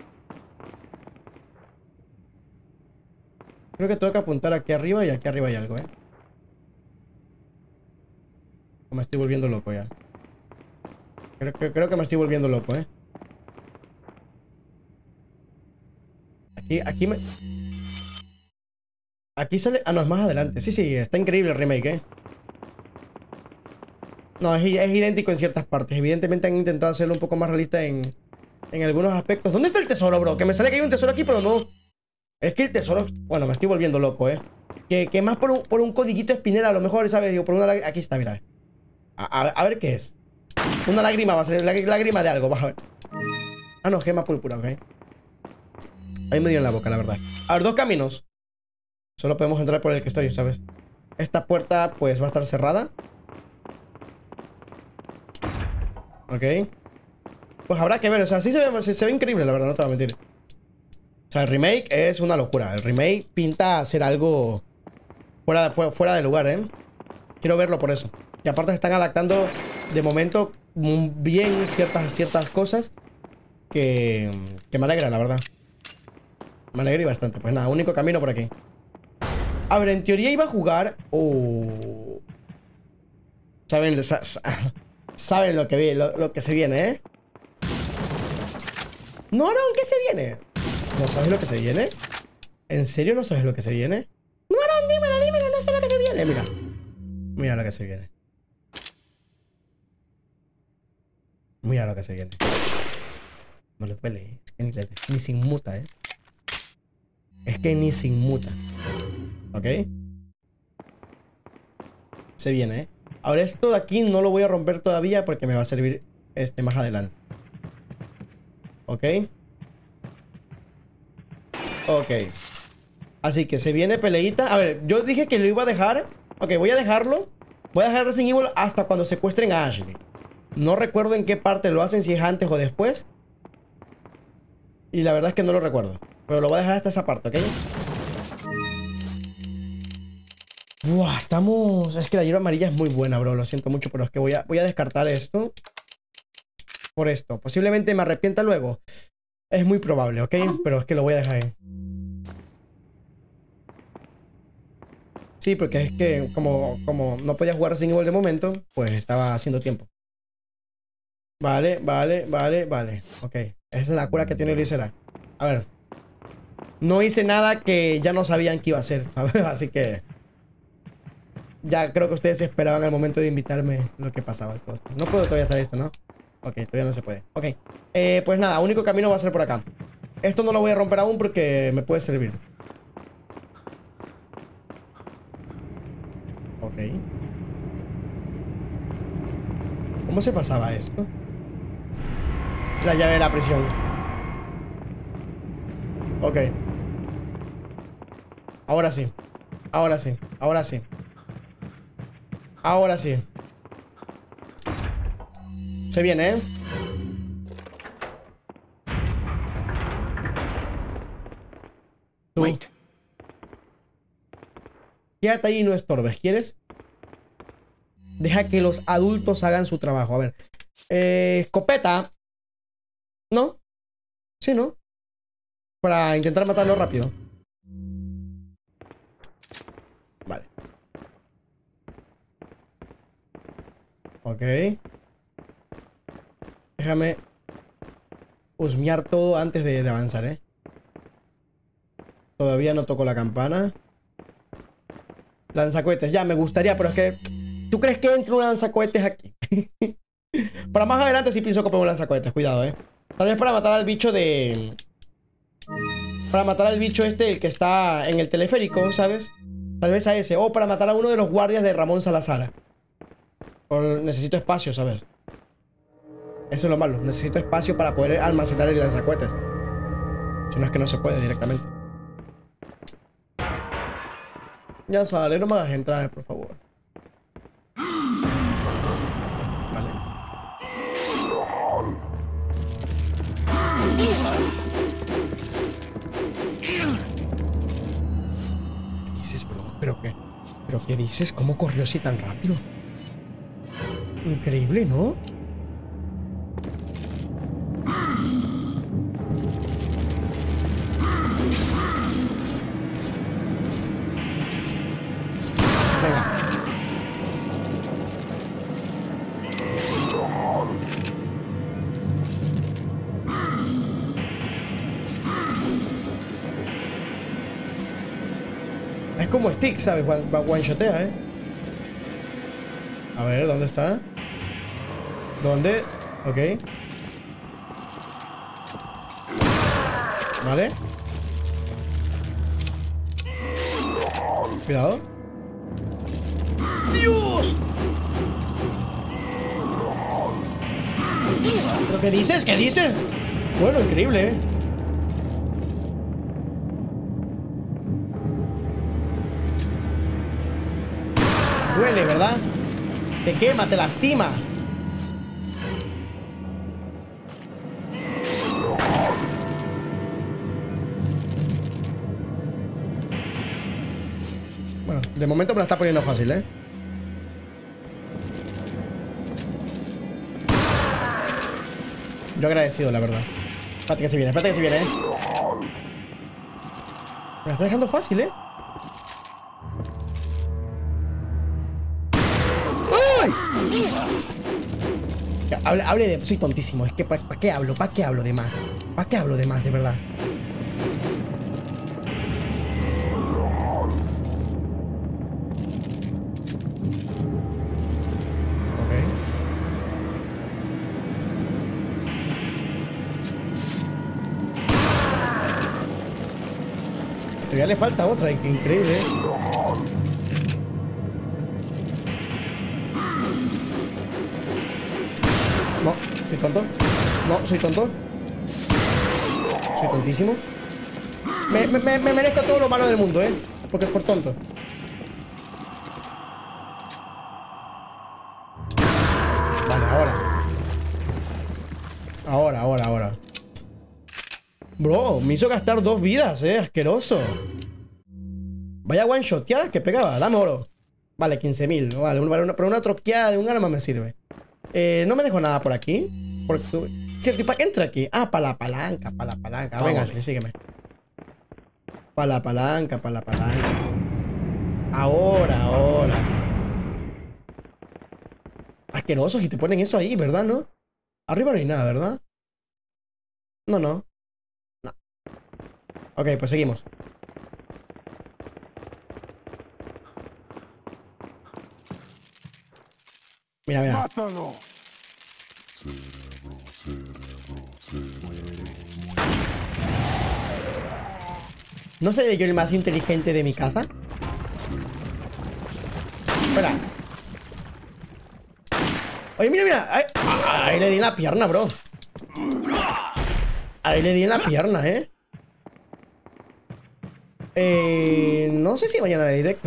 Creo que tengo que apuntar aquí arriba y aquí arriba hay algo, O me estoy volviendo loco ya. Creo que me estoy volviendo loco, Aquí sale... Ah, no, es más adelante. Sí, está increíble el remake, No, es idéntico en ciertas partes. Evidentemente han intentado hacerlo un poco más realista en algunos aspectos. ¿Dónde está el tesoro, bro? Que me sale que hay un tesoro aquí, pero no. Es que el tesoro... Bueno, me estoy volviendo loco, Que más por un codiguito espinel a lo mejor, ¿sabes? Digo, por una... Aquí está, mira. A ver qué es. Una lágrima va a ser... Lágrima de algo, vas a ver. Ah, no, gema púrpura, ok. Ahí me dio en la boca, la verdad. A ver, dos caminos. Solo podemos entrar por el que estoy, ¿sabes? Esta puerta, pues, va a estar cerrada. Ok. Pues habrá que ver, o sea, sí se ve increíble, la verdad, no te voy a mentir. O sea, el remake es una locura. El remake pinta a ser algo fuera de lugar, Quiero verlo por eso. Y aparte se están adaptando, de momento, bien ciertas cosas. me alegra, la verdad. Me alegra y bastante. Pues nada, único camino por aquí. A ver, en teoría iba a jugar... Saben lo que se viene, ¿eh? No, ¿qué se viene? ¿No sabes lo que se viene? ¿En serio no sabes lo que se viene? No, dímelo, no sé lo que se viene. Mira. Mira lo que se viene. Mira lo que se viene. No le duele, ¿eh? Es que ni se inmuta, ¿eh? Es que ni se inmuta. ¿Ok? Se viene, ¿eh? Ahora esto de aquí no lo voy a romper todavía porque me va a servir más adelante. ¿Ok? Ok. Así que se viene peleita. A ver, yo dije que lo iba a dejar. Ok, voy a dejarlo. Voy a dejar Resident Evil hasta cuando secuestren a Ashley. No recuerdo en qué parte lo hacen, si es antes o después. Y la verdad es que no lo recuerdo. Pero lo voy a dejar hasta esa parte, ¿ok? Buah, estamos... Es que la hierba amarilla es muy buena, bro. Lo siento mucho, pero es que voy a descartar esto. Por esto. Posiblemente me arrepienta luego. Es muy probable, ¿ok? Pero es que lo voy a dejar ahí. Sí, porque es que como no podía jugar Resident Evil de momento, pues estaba haciendo tiempo. Vale. Ok. Esa es la cura que tiene Lizera. A ver. No hice nada que ya no sabían que iba a hacer, ¿sabes? Así que... Ya creo que ustedes esperaban al momento de invitarme lo que pasaba. No puedo todavía hacer esto, ¿no? Ok, todavía no se puede. Ok. Pues nada, único camino va a ser por acá. Esto no lo voy a romper aún porque me puede servir. Ok. ¿Cómo se pasaba esto? La llave de la prisión. Ok. Ahora sí. Ahora sí. Ahora sí. Ahora sí. Se viene, ¿eh? Tú. Wait. Quédate ahí y no estorbes, ¿quieres? Deja que los adultos hagan su trabajo. A ver. Escopeta. ¿No? Sí, ¿no? Para intentar matarlo rápido. Vale. Ok. Déjame husmear todo antes de avanzar, ¿eh? Todavía no toco la campana. Lanzacohetes, ya me gustaría, pero es que... ¿Tú crees que entre un lanzacohetes aquí? Para más adelante sí pienso comprar un lanzacohetes, cuidado, Tal vez para matar al bicho de... Para matar al bicho el que está en el teleférico, ¿sabes? Tal vez a ese. O para matar a uno de los guardias de Ramón Salazar. Necesito espacio, ¿sabes? Eso es lo malo. Necesito espacio para poder almacenar el lanzacohetes. Si no es que no se puede directamente. Ya sale, no me hagas entrar, por favor. Vale. ¿Qué dices, bro? ¿Pero qué dices? ¿Cómo corrió así tan rápido? Increíble, ¿no? Venga. Es como Stick, ¿sabes? One-shotea, A ver, ¿dónde está? ¿Dónde? Ok. Vale. Cuidado. ¡Dios! ¿Pero qué dices? ¿Qué dices? Bueno, increíble, Duele, ¿verdad? Te quema, te lastima. Bueno, de momento me la está poniendo fácil, Yo agradecido, la verdad. Espérate que se viene, espérate que se viene, Me la está dejando fácil, ¡Ay! Hable de... Soy tontísimo. Es que ¿para qué hablo? ¿Para qué hablo de más? ¿Para qué hablo de más, de verdad? Todavía le falta otra, increíble, No, soy tonto. No, soy tonto. Soy tontísimo. Me merezco todo lo malo del mundo, porque es por tonto. Vale, ahora. Bro, me hizo gastar 2 vidas, asqueroso. Vaya one-shoteada que pegaba, dame oro. Vale, 15.000, vale, pero una troqueada de un arma me sirve. No me dejo nada por aquí. Cierto, ¿y para qué entra aquí? Ah, para la palanca, Venga, Ashley, sígueme. Para la palanca. Ahora. Asquerosos y te ponen eso ahí, ¿verdad, no? Arriba no hay nada, ¿verdad? No. Ok, pues seguimos. Mira. ¡Mátalo! ¿No seré yo el más inteligente de mi casa? Espera. Oye, mira. Ahí le di en la pierna, bro. Ahí le di en la pierna, no sé si mañana de directo,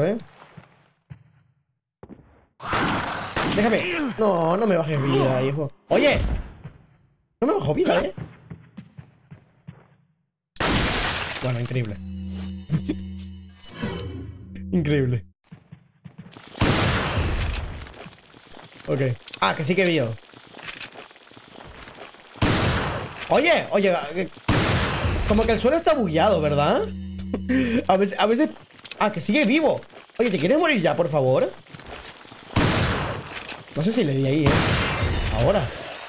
Déjame. No me bajes vida, hijo. Oye. No me bajo vida, Bueno, increíble. Increíble. Ok. Ah, que sí que vio. Oye. Como que el suelo está bugueado, ¿verdad? A veces... Ah, que sigue vivo. Oye, ¿te quieres morir ya, por favor? No sé si le di ahí, Ahora.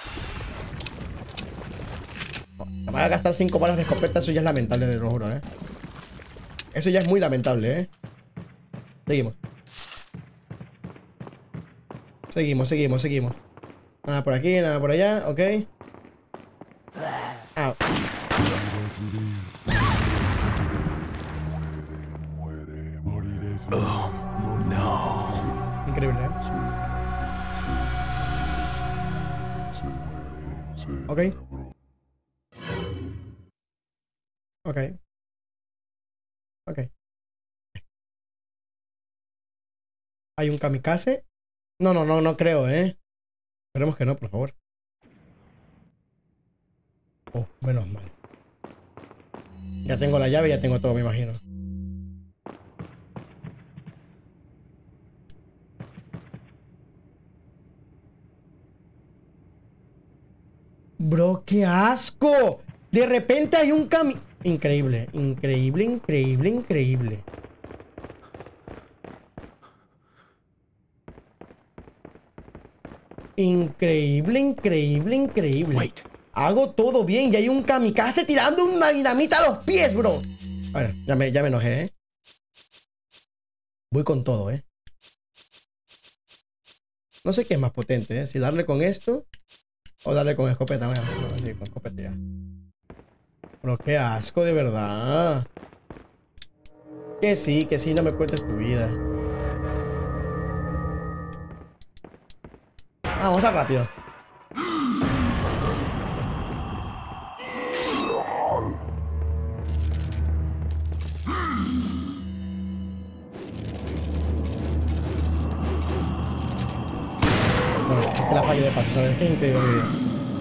Me voy a gastar 5 balas de escopeta. Eso ya es lamentable, te lo juro, Eso ya es muy lamentable, Seguimos. Seguimos. Nada por aquí, nada por allá, ok. Ah. Oh, no. Increíble, Ok. ¿Hay un kamikaze? No creo, Esperemos que no, por favor. Oh, menos mal. Ya tengo la llave, ya tengo todo, me imagino. Bro, qué asco. De repente hay un camino. Increíble. Wait. Hago todo bien y hay un kamikaze tirando una dinamita a los pies, bro. A ver, ya me enojé, Voy con todo, No sé qué es más potente, si darle con esto o darle con escopeta. Bueno, sí, con escopeta ya. Pero qué asco, de verdad. Que sí, no me cuentes tu vida. Vamos a rápido. Bueno, es que la fallo de paso, ¿sabes? Es que es increíble mi vida.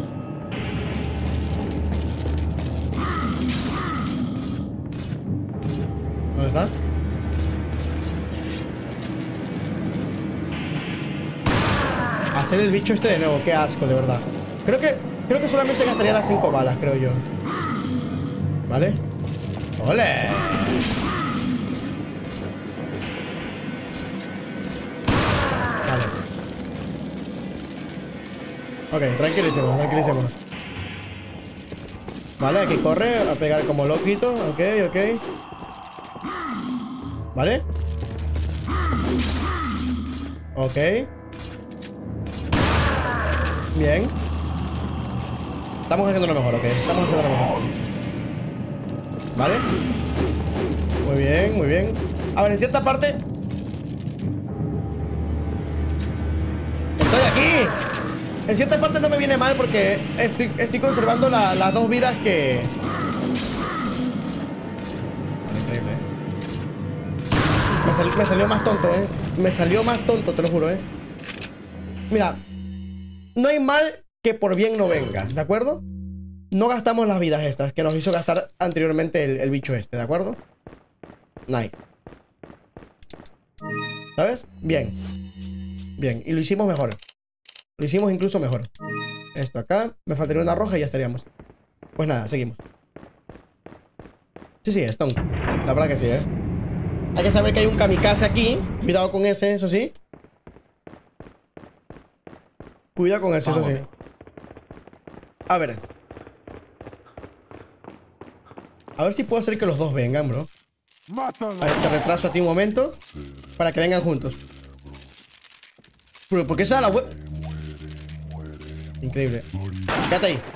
¿Dónde está? Hacer el bicho este de nuevo, qué asco, de verdad. Creo que solamente gastaría las 5 balas, creo yo. ¿Vale? ¡Ole! Vale. Ok, tranquilicémonos, tranquilicémonos. Vale, aquí corre a pegar como loquito. Ok, ok. ¿Vale? Ok. Bien. Estamos haciendo lo mejor, ok. Estamos haciendo lo mejor. ¿Vale? Muy bien, muy bien. A ver, en cierta parte... ¡Estoy aquí! En cierta parte no me viene mal porque estoy conservando las dos vidas que... Increíble, ¿eh? Me salió más tonto, ¿eh? Me salió más tonto, te lo juro, ¿eh? Mira, no hay mal que por bien no venga, ¿de acuerdo? No gastamos las vidas estas que nos hizo gastar anteriormente el bicho este, ¿de acuerdo? Nice. ¿Sabes? Bien. Bien, y lo hicimos mejor. Lo hicimos incluso mejor. Esto acá, me faltaría una roja y ya estaríamos. Pues nada, seguimos. Sí, Stone. La verdad que sí, ¿eh? Hay que saber que hay un kamikaze aquí. Cuidado con ese, eso sí. Cuidado con ese, eso sí. A ver. A ver si puedo hacer que los dos vengan, bro. A ver, te retraso a ti un momento para que vengan juntos. Pero, ¿por qué se da la web? Increíble. Quédate ahí.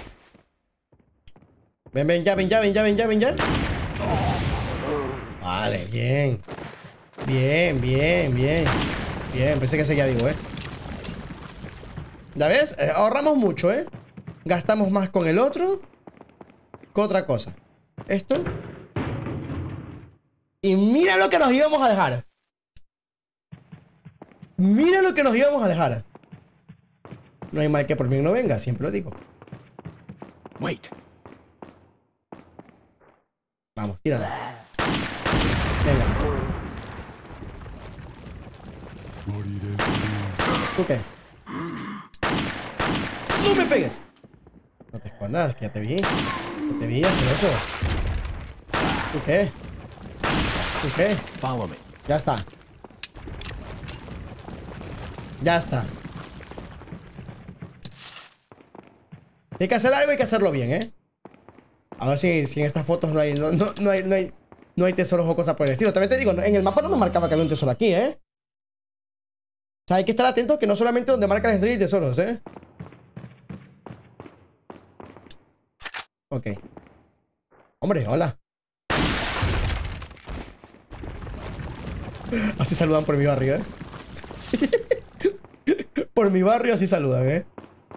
Ven, ven, ya, ven, ya, ven, ya, ven, ya, ven, ya. Vale, bien. Bien, bien, bien. Bien, pensé que seguía vivo, ¿eh? ¿Ya ves? Ahorramos mucho, ¿eh? Gastamos más con el otro que otra cosa. Esto. Y mira lo que nos íbamos a dejar. Mira lo que nos íbamos a dejar. No hay mal que por mí no venga, siempre lo digo. Wait. Vamos, tírala. Venga. ¿Tú qué? ¡No me pegues! No te escondas, que ya te vi. Ya te vi, asqueroso. ¿Tú qué? ¿Tú qué? Follow me. Ya está. Ya está. Hay que hacer algo, hay que hacerlo bien, ¿eh? A ver si en estas fotos no hay tesoros o cosas por el estilo. También te digo, en el mapa no me marcaba que había un tesoro aquí, ¿eh? O sea, hay que estar atentos que no solamente donde marca las estrellas y tesoros, ¿eh? Ok. Hombre, hola. Así saludan por mi barrio, ¿eh? Por mi barrio así saludan, ¿eh?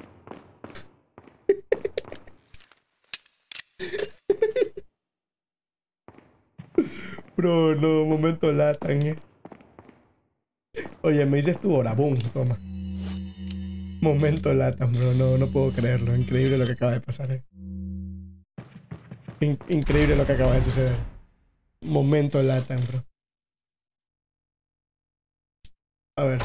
Bro, no, momento latan, ¿eh? Oye, me dices tu hora, boom, toma. Momento latan, bro, no puedo creerlo. Increíble lo que acaba de pasar, ¿eh? Increíble lo que acaba de suceder. Momento latan, bro. A ver.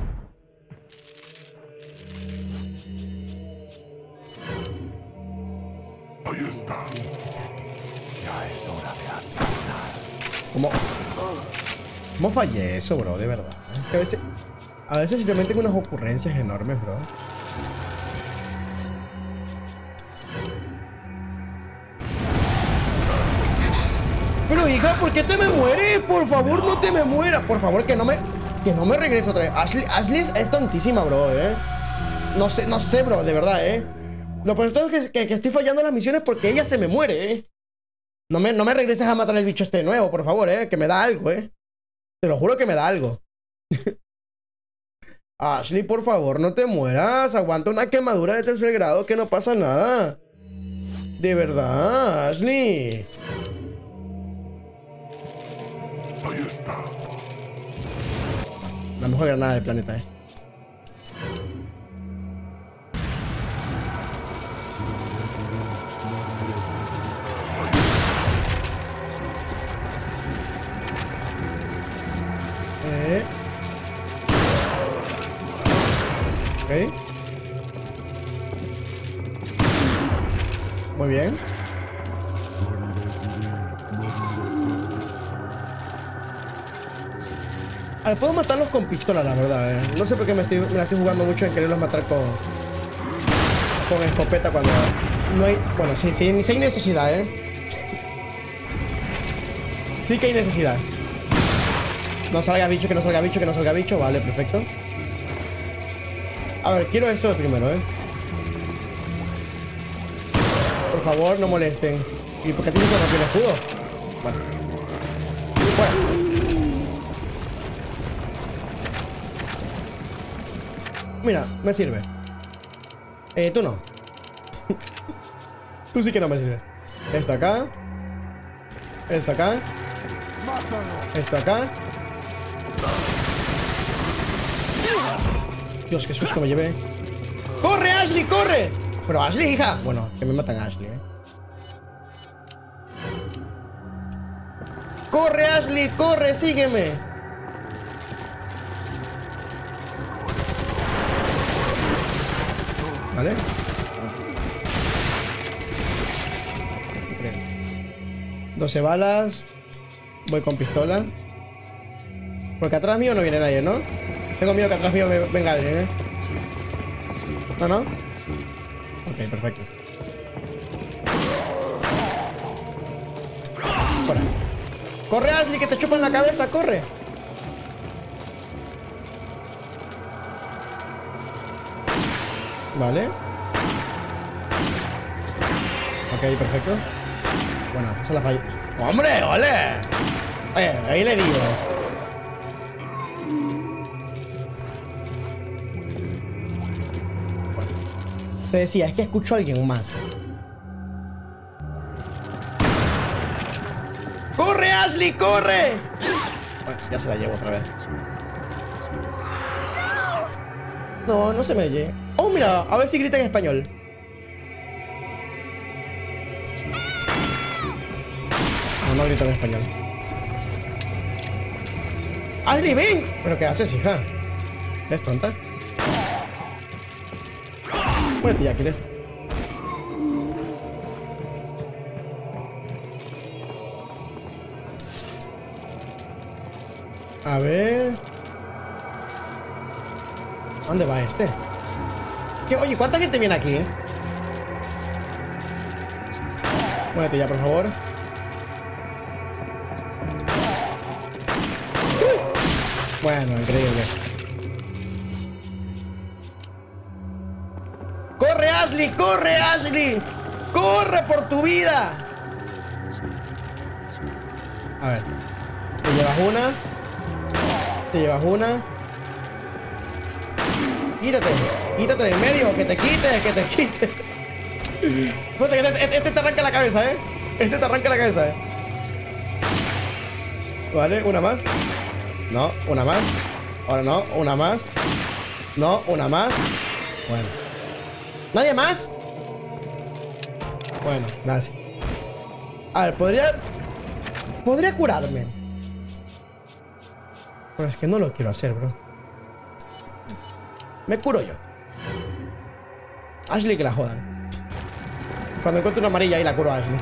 Ahí está. Ya es hora de atacar. ¿Cómo fallé eso, bro? De verdad. Que a veces simplemente tengo unas ocurrencias enormes, bro. Pero hija, ¿por qué te me mueres? Por favor, no te me mueras. Por favor, que no me regrese otra vez. Ashley es tontísima, bro, No sé, bro, de verdad, Lo peor de todo es que estoy fallando las misiones porque ella se me muere, No me regreses a matar el bicho este de nuevo, por favor, que me da algo, Te lo juro que me da algo. Ashley, por favor, no te mueras. Aguanta una quemadura de 3er grado que no pasa nada. De verdad, Ashley. Ahí está. La mejor granada del planeta, Ok. Muy bien. ver, puedo matarlos con pistola, la verdad, No sé por qué me la estoy jugando mucho en quererlos matar con escopeta cuando no hay... Bueno, sí hay necesidad, Sí que hay necesidad. No salga bicho, que no salga bicho, que no salga bicho. Vale, perfecto. A ver, quiero esto de primero, Por favor, no molesten. ¿Y por qué tienes que romper el escudo? Bueno. Fuera. Mira, me sirve. Tú no. Tú sí que no me sirves. Esto acá. Esto acá. Esto acá. Dios, qué susto me llevé. ¡Corre, Ashley, corre! Pero Ashley, hija. Bueno, que me matan a Ashley, ¡Corre, Ashley, corre! ¡Sígueme! ¿Vale? 12 balas. Voy con pistola. Porque atrás mío no viene nadie, ¿no? Tengo miedo que atrás mío venga alguien, ¿No, no? Ok, perfecto. Fuera. ¡Corre, Ashley, que te chupan la cabeza! ¡Corre! Vale. Ok, perfecto. Bueno, esa la falla. ¡Hombre, ole! Ahí le digo. Te decía, es que escucho a alguien más. ¡Corre, Ashley, corre! Bueno, ya se la llevo otra vez. No, no se me oye. Oh, mira, a ver si grita en español. No, no grita en español. ¡Ashley, ven! ¿Pero qué haces, hija? ¿Eres tonta? Muérete ya, Aquiles. A ver... ¿Dónde va este? ¿Qué? Oye, ¿cuánta gente viene aquí, Muérete ya, por favor. Bueno, increíble. ¡Corre, Ashley! ¡Corre, Ashley! ¡Corre por tu vida! A ver. Te llevas una. Te llevas una. Quítate. Quítate de en medio. Que te quites, que te quites. Este te arranca la cabeza, Este te arranca la cabeza, Vale, una más. No, una más. Ahora no, una más. No, una más. Bueno. ¿Nadie más? Bueno, gracias. A ver, podría curarme. Pero es que no lo quiero hacer, bro. Me curo yo. Ashley, que la jodan. Cuando encuentro una amarilla ahí la curo a Ashley.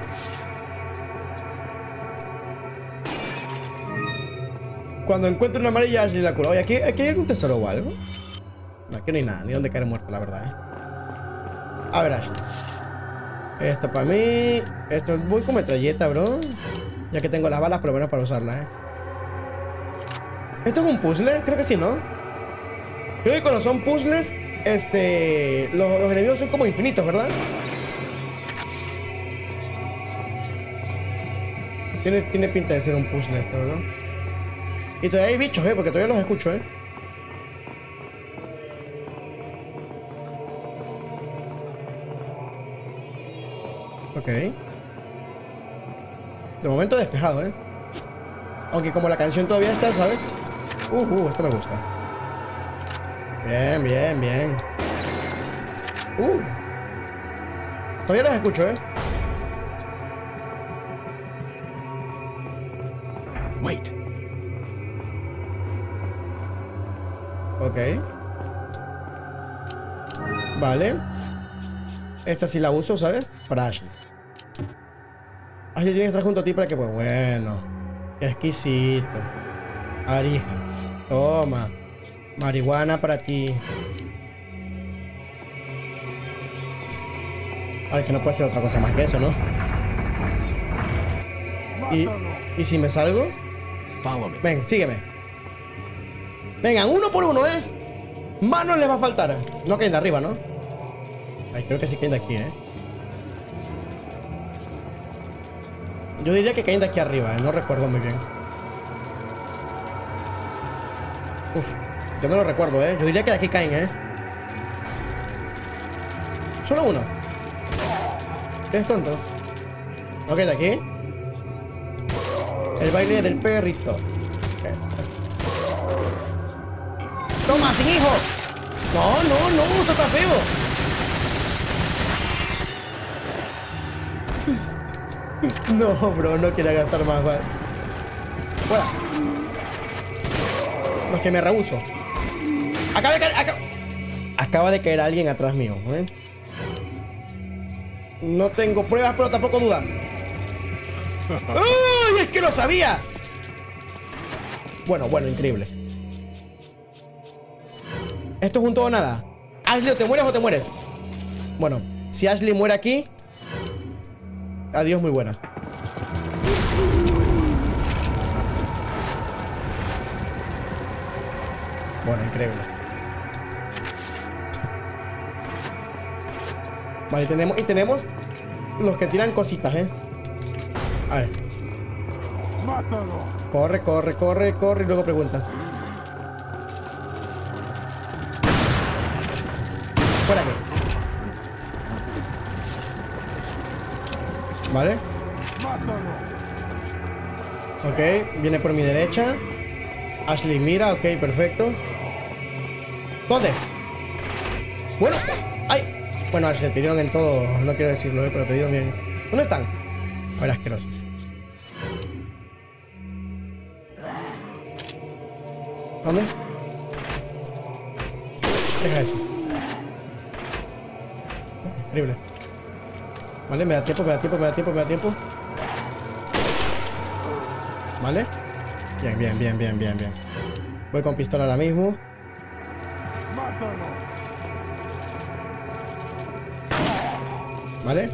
Cuando encuentro una amarilla, Ashley la curo. Oye, ¿aquí hay algún tesoro o algo? No, aquí no hay nada, ni donde caer muerto, la verdad, A ver, Ashley. Esto para mí. Esto voy con metralleta, bro. Ya que tengo las balas, por lo menos para usarlas, ¿Esto es un puzzle? Creo que sí, ¿no? Creo que cuando son puzzles, los enemigos son como infinitos, ¿verdad? Tiene pinta de ser un puzzle esto, ¿verdad? Y todavía hay bichos, porque todavía los escucho, Ok. De momento despejado, Aunque como la canción todavía está, ¿sabes? Esto me gusta. Bien, bien, bien. Todavía los escucho, Wait. Ok. Vale. Esta sí la uso, ¿sabes? Para Ashley. Ashley tiene que estar junto a ti para que, pues, bueno. Qué exquisito. A ver, hija. Toma. Marihuana para ti. A ver, que no puede ser otra cosa más que eso, ¿no? ¿Y si me salgo? Ven, sígueme. Vengan, uno por uno, ¿eh? Manos les va a faltar. No caen de arriba, ¿no? Ay, creo que sí caen de aquí, ¿eh? Yo diría que caen de aquí arriba, ¿eh? No recuerdo muy bien. Uf, yo no lo recuerdo, ¿eh? Yo diría que de aquí caen, ¿eh? Solo uno. ¿Eres tonto? Ok, de aquí. El baile del perrito. ¡Toma, sin hijo! No, no, no, esto está feo. No, bro, no quería gastar más, vale. Fuera. No, es que me rehuso. Acaba de caer alguien atrás mío, ¿eh? No tengo pruebas, pero tampoco dudas. ¡Uy! ¡Es que lo sabía! Bueno, increíble. Esto es un todo o nada. Ashley, o te mueres o te mueres. Bueno, si Ashley muere aquí, adiós, muy buena. Bueno, increíble. Vale, tenemos los que tiran cositas, ¿eh? A ver. Corre, corre, corre, corre y luego preguntas. Fuera aquí. Vale. Ok, viene por mi derecha. Ashley mira, ok, perfecto. ¿Dónde? Bueno, ay. Bueno, Ashley, te dieron en todo. No quiero decirlo, pero te dieron bien. ¿Dónde están? A ver, asqueroso. ¿Dónde? Deja eso. Increíble. Vale, me da tiempo, me da tiempo, me da tiempo, me da tiempo. Vale. Bien, bien, bien, bien, bien, bien. Voy con pistola ahora mismo. Vale.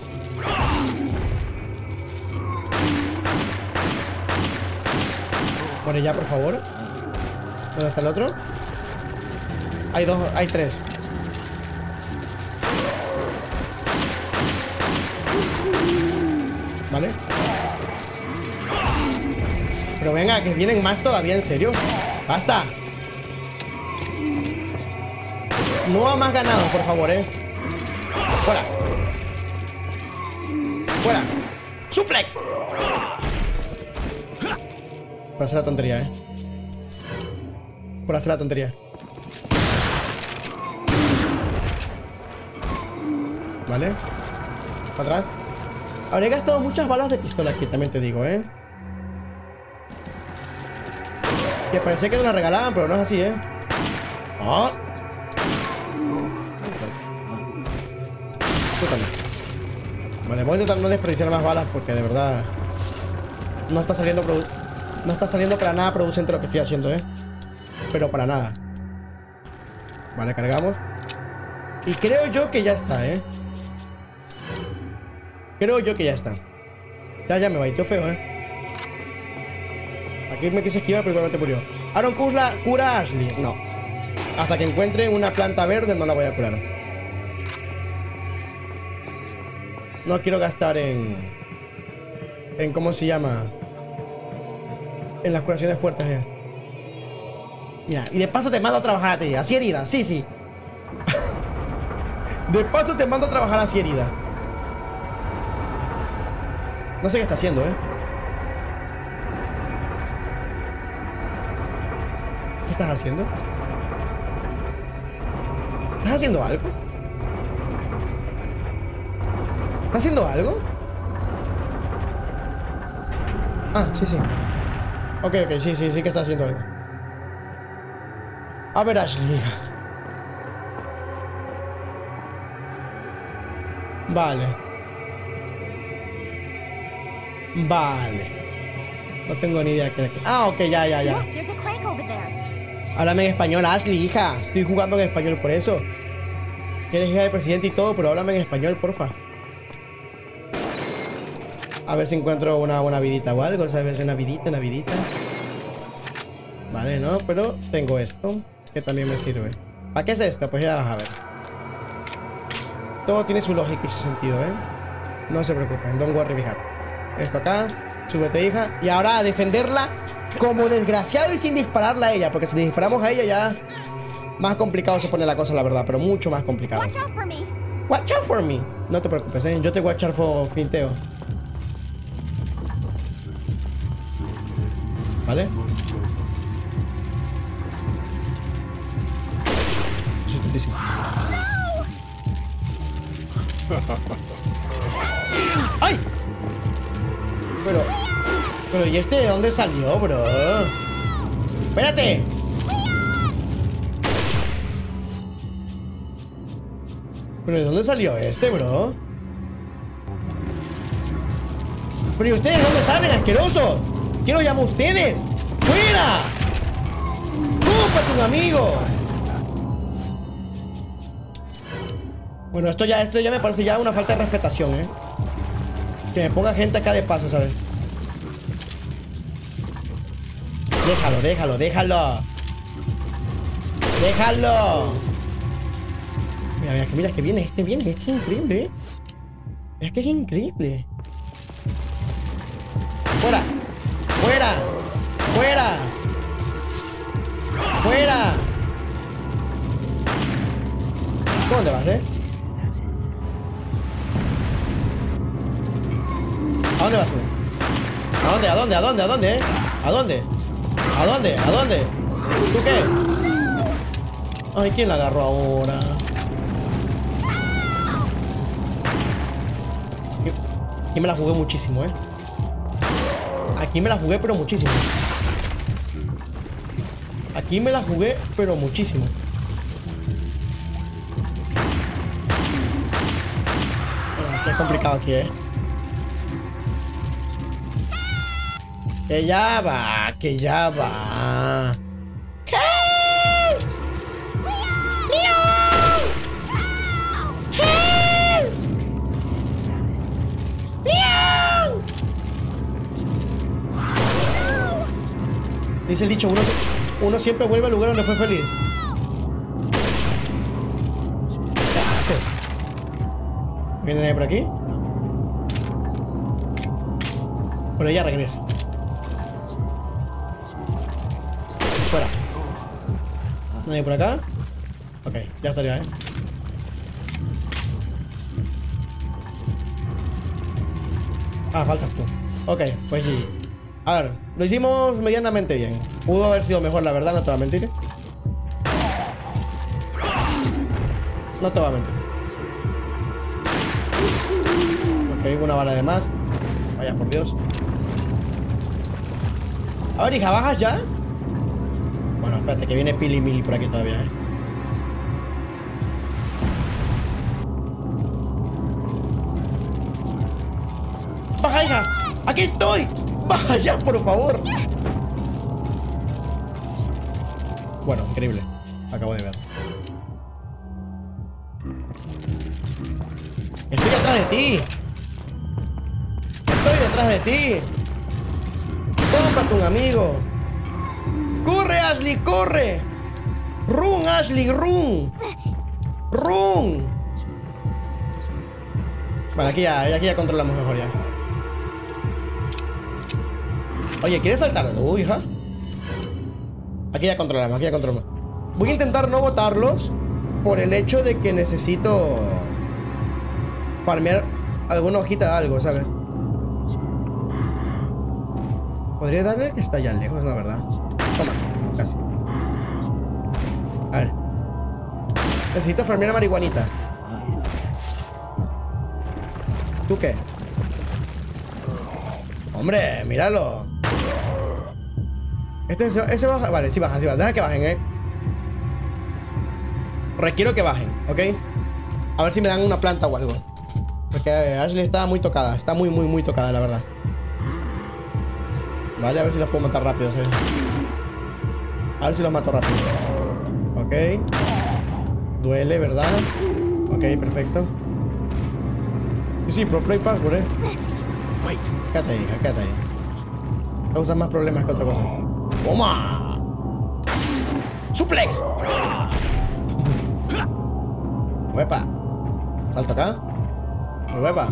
Muere ya, por favor. ¿Dónde está el otro? Hay dos, hay tres. Vale. Pero venga, que vienen más todavía, en serio. ¡Basta! No ha más ganado, por favor, Fuera. Fuera. ¡Suplex! Por hacer la tontería, Por hacer la tontería. Vale. Para atrás. Habría gastado muchas balas de pistola aquí, también te digo, Que parecía que nos la regalaban, pero no es así, ¡Oh! Tú también. Vale, voy a intentar no desperdiciar más balas porque de verdad no está saliendo para nada producente lo que estoy haciendo, Pero para nada. Vale, cargamos. Y creo yo que ya está, Creo yo que ya está. Ya me baiteó feo, Aquí me quise esquivar, pero igualmente murió. Aaron cura a Ashley. No. Hasta que encuentre una planta verde no la voy a curar. No quiero gastar en ¿cómo se llama? En las curaciones fuertes, Mira, y de paso te mando a trabajar a ti. Así herida, sí. De paso te mando a trabajar así herida. No sé qué está haciendo, ¿Qué estás haciendo? ¿Estás haciendo algo? ¿Estás haciendo algo? Ah, sí. Ok, sí que está haciendo algo. A ver, Ashley. Vale. No tengo ni idea qué. Ah, ok, ya. Look, there's a crank over there. Háblame en español, Ashley, hija. Estoy jugando en español por eso. Eres hija del presidente y todo, pero háblame en español, porfa. A ver si encuentro una vidita o algo, ¿sabes? Una vidita. Vale, no, pero tengo esto, que también me sirve. ¿Para qué es esto? Pues ya vas a ver. Todo tiene su lógica y su sentido, ¿eh? No se preocupen, don't worry, hija. Esto acá, súbete, hija. Y ahora a defenderla como desgraciado y sin dispararla a ella, porque si le disparamos a ella ya... Más complicado se pone la cosa, la verdad, pero mucho más complicado. Watch out for me. Watch out for me. No te preocupes, ¿eh? Yo te watch out for finteo. ¿Vale? Soy tontísimo. ¡Ay! Pero ¿y este de dónde salió, bro? ¡Espérate! ¿Pero de dónde salió este, bro? ¿Pero y ustedes de dónde salen, asquerosos? ¿Quién los llama a ustedes? ¡Fuera! ¡Cúpate, un amigo! Bueno, esto ya me parece ya una falta de respetación, ¿eh? Que me ponga gente acá de paso, ¿sabes? Déjalo. Mira que viene, es que es increíble, ¿eh? Es que es increíble. ¡Fuera! ¿Dónde vas, eh? ¿A dónde vas tú? ¿A dónde? ¿Tú qué? Ay, ¿quién la agarró ahora? Aquí me la jugué muchísimo, ¿eh? Aquí me la jugué, pero muchísimo. Es complicado aquí, ¿eh? Que ya va. ¡Help! ¡Leon! ¡Help! ¡Leon! Dice el dicho, uno siempre vuelve al lugar donde fue feliz. ¿Qué haces? ¿Vienen por aquí? No. Bueno, ya regresa. Fuera. ¿Nadie por acá? Ok, ya estaría, ¿eh? Ah, faltas tú. Ok, pues sí. A ver, lo hicimos medianamente bien. Pudo haber sido mejor, la verdad, no te voy a mentir. No te voy a mentir. Ok, una bala de más. Vaya, por Dios. A ver, hija, ¿bajas ya? Bueno, espérate, que viene Pili Mili por aquí todavía, ¿eh? ¡Baja, hija! ¡Aquí estoy! ¡Baja ya, por favor! Bueno, increíble. Acabo de ver. ¡Estoy detrás de ti! ¡Cómprate un amigo! ¡Corre, Ashley, corre! ¡Run, Ashley, run! Vale, aquí ya controlamos mejor ya. Oye, ¿quieres saltar tú, hija? Aquí ya controlamos. Voy a intentar no botarlos por el hecho de que necesito farmear alguna hojita de algo, ¿sabes? Podría darle que está ya lejos, la verdad. Toma, no, casi. A ver. Necesito farmear marihuanita. ¿Tú qué? Hombre, míralo. Ese baja. Vale, sí baja. Deja que bajen, Requiero que bajen, ¿ok? A ver si me dan una planta o algo. Porque Ashley está muy tocada. Está muy tocada, la verdad. Vale, a ver si la puedo matar rápido, ¿sabes? A ver si los mato rápido. Ok. Duele, ¿verdad? Ok, perfecto. Sí, pro play parkour, Quédate ahí, quédate ahí. Causa más problemas que otra cosa. ¡Toma! ¡Suplex! ¡Huepa! Salto acá. ¡Huepa!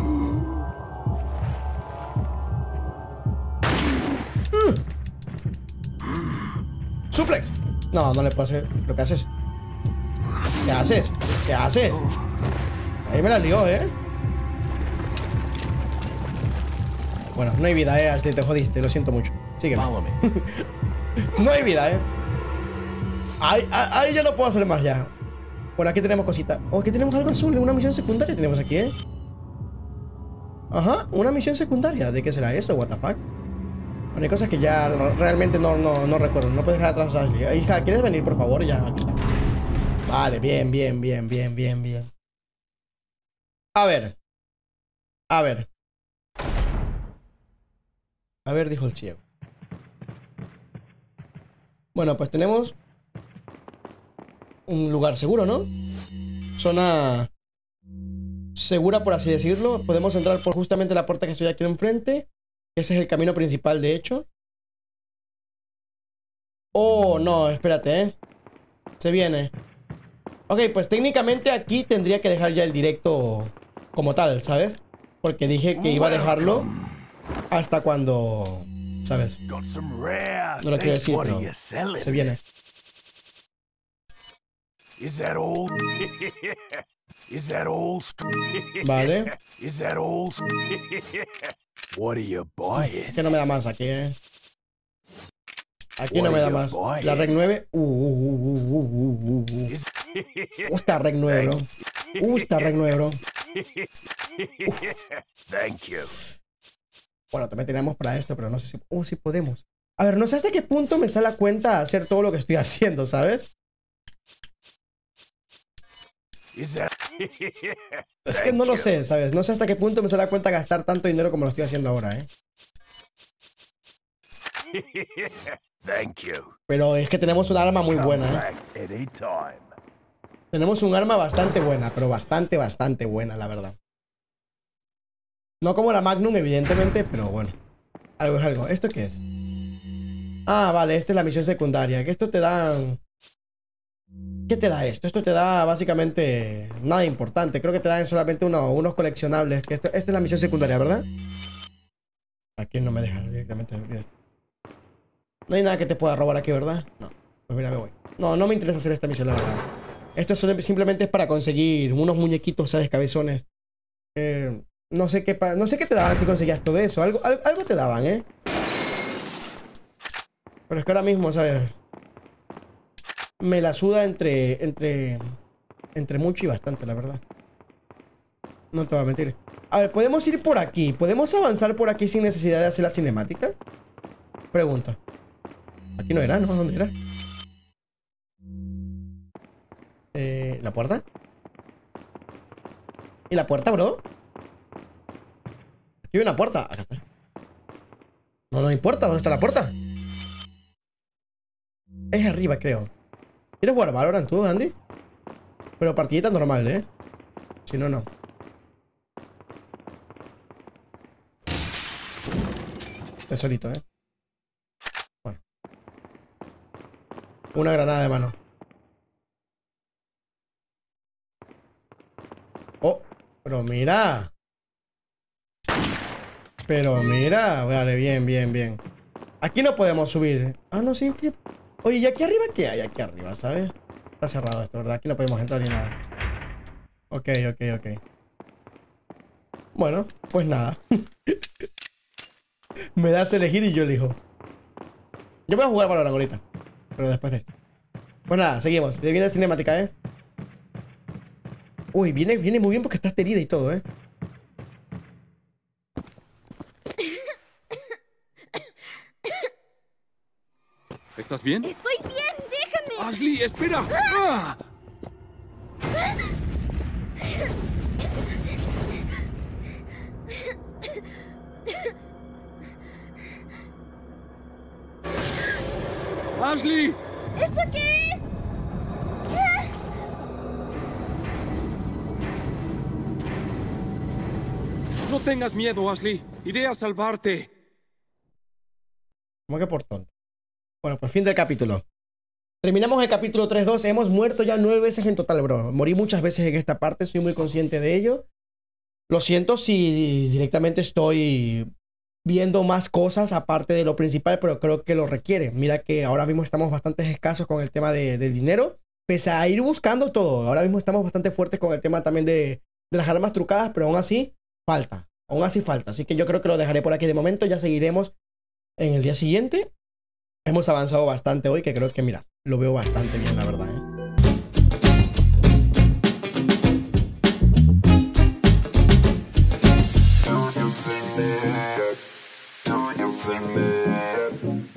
¡Suplex! No, no le puedo hacer lo que haces. ¿Qué haces? ¿Qué haces? Ahí me la lió, Bueno, no hay vida, Ashley, te jodiste, lo siento mucho. Sígueme. No hay vida, Ahí ya no puedo hacer más ya. Bueno, aquí tenemos cositas. Oh, aquí tenemos algo azul, una misión secundaria tenemos aquí, Ajá, una misión secundaria. ¿De qué será eso? What the fuck? Bueno, hay cosas que ya realmente no recuerdo. No puedes dejar atrás a Ashley. Hija, ¿quieres venir, por favor? Ya, aquí está. Vale, bien. A ver. A ver, dijo el ciego. Bueno, pues tenemos un lugar seguro, ¿no? Zona segura, por así decirlo. Podemos entrar por justamente la puerta que estoy aquí enfrente. Ese es el camino principal, de hecho. Oh, no, espérate, Se viene. Ok, pues técnicamente aquí tendría que dejar ya el directo como tal, ¿sabes? Porque dije que iba a dejarlo hasta cuando... ¿Sabes? No lo quiero decir, pero se viene. Vale. Es que no me da más aquí, Aquí no me da más. La Rec 9. Esta Rec 9, bro. Esta Rec 9, bro. Bueno, también tenemos para esto, pero no sé si... si podemos. A ver, no sé hasta qué punto me sale a cuenta hacer todo lo que estoy haciendo, ¿sabes? Es que no lo sé, ¿sabes? No sé hasta qué punto me sale a cuenta gastar tanto dinero como lo estoy haciendo ahora, Pero es que tenemos un arma muy buena, Tenemos un arma bastante buena, pero bastante buena, la verdad. No como la Magnum, evidentemente, pero bueno. Algo es algo. ¿Esto qué es? Ah, vale, esta es la misión secundaria. Que esto te da... ¿Qué te da esto? Esto te da básicamente nada importante. Creo que te dan solamente unos coleccionables. Que esta es la misión secundaria, ¿verdad? Aquí no me deja directamente abrir esto. No hay nada que te pueda robar aquí, ¿verdad? No. Pues mira, me voy. No, no me interesa hacer esta misión, la verdad. Esto simplemente es para conseguir unos muñequitos, ¿sabes? Cabezones. No sé qué te daban si conseguías todo eso. Algo te daban, Pero es que ahora mismo, ¿sabes? Me la suda entre mucho y bastante, la verdad. No te voy a mentir. A ver, ¿podemos ir por aquí? ¿Podemos avanzar por aquí sin necesidad de hacer la cinemática? Pregunta. Aquí no era, ¿no? ¿Dónde era? ¿La puerta? ¿Y la puerta, bro? Aquí hay una puerta. Acá está. No hay puerta. ¿Dónde está la puerta? Es arriba, creo. ¿Quieres jugar Valorant tú, Andy? Pero partidita normal, Si no, no. Tesorito, Bueno. Una granada de mano. Oh, pero mira. Vale, bien. Aquí no podemos subir. Ah, no, sí. Oye, ¿y aquí arriba qué hay? Aquí arriba, ¿sabes? Está cerrado esto, ¿verdad? Aquí no podemos entrar ni nada. Ok. Bueno, pues nada. Me das a elegir y yo elijo. Yo voy a jugar Valorant ahorita. Pero después de esto. Pues nada, seguimos. Viene la cinemática, Uy, viene muy bien porque estás herida y todo, ¿Estás bien? ¡Estoy bien! ¡Déjame! ¡Ashley, espera! ¡Ah! ¡Ashley! ¿Esto qué es? No tengas miedo, Ashley. Iré a salvarte. ¿Cómo que por tonto? Bueno, pues fin del capítulo. Terminamos el capítulo 3-2. Hemos muerto ya 9 veces en total, bro. Morí muchas veces en esta parte. Soy muy consciente de ello. Lo siento si directamente estoy viendo más cosas aparte de lo principal, pero creo que lo requiere. Mira que ahora mismo estamos bastante escasos con el tema del dinero. Pese a ir buscando todo. Ahora mismo estamos bastante fuertes con el tema también de las armas trucadas, pero aún así falta. Aún así falta. Así que yo creo que lo dejaré por aquí de momento. Ya seguiremos en el día siguiente. Hemos avanzado bastante hoy, que creo que, mira, lo veo bastante bien, la verdad, ¿eh?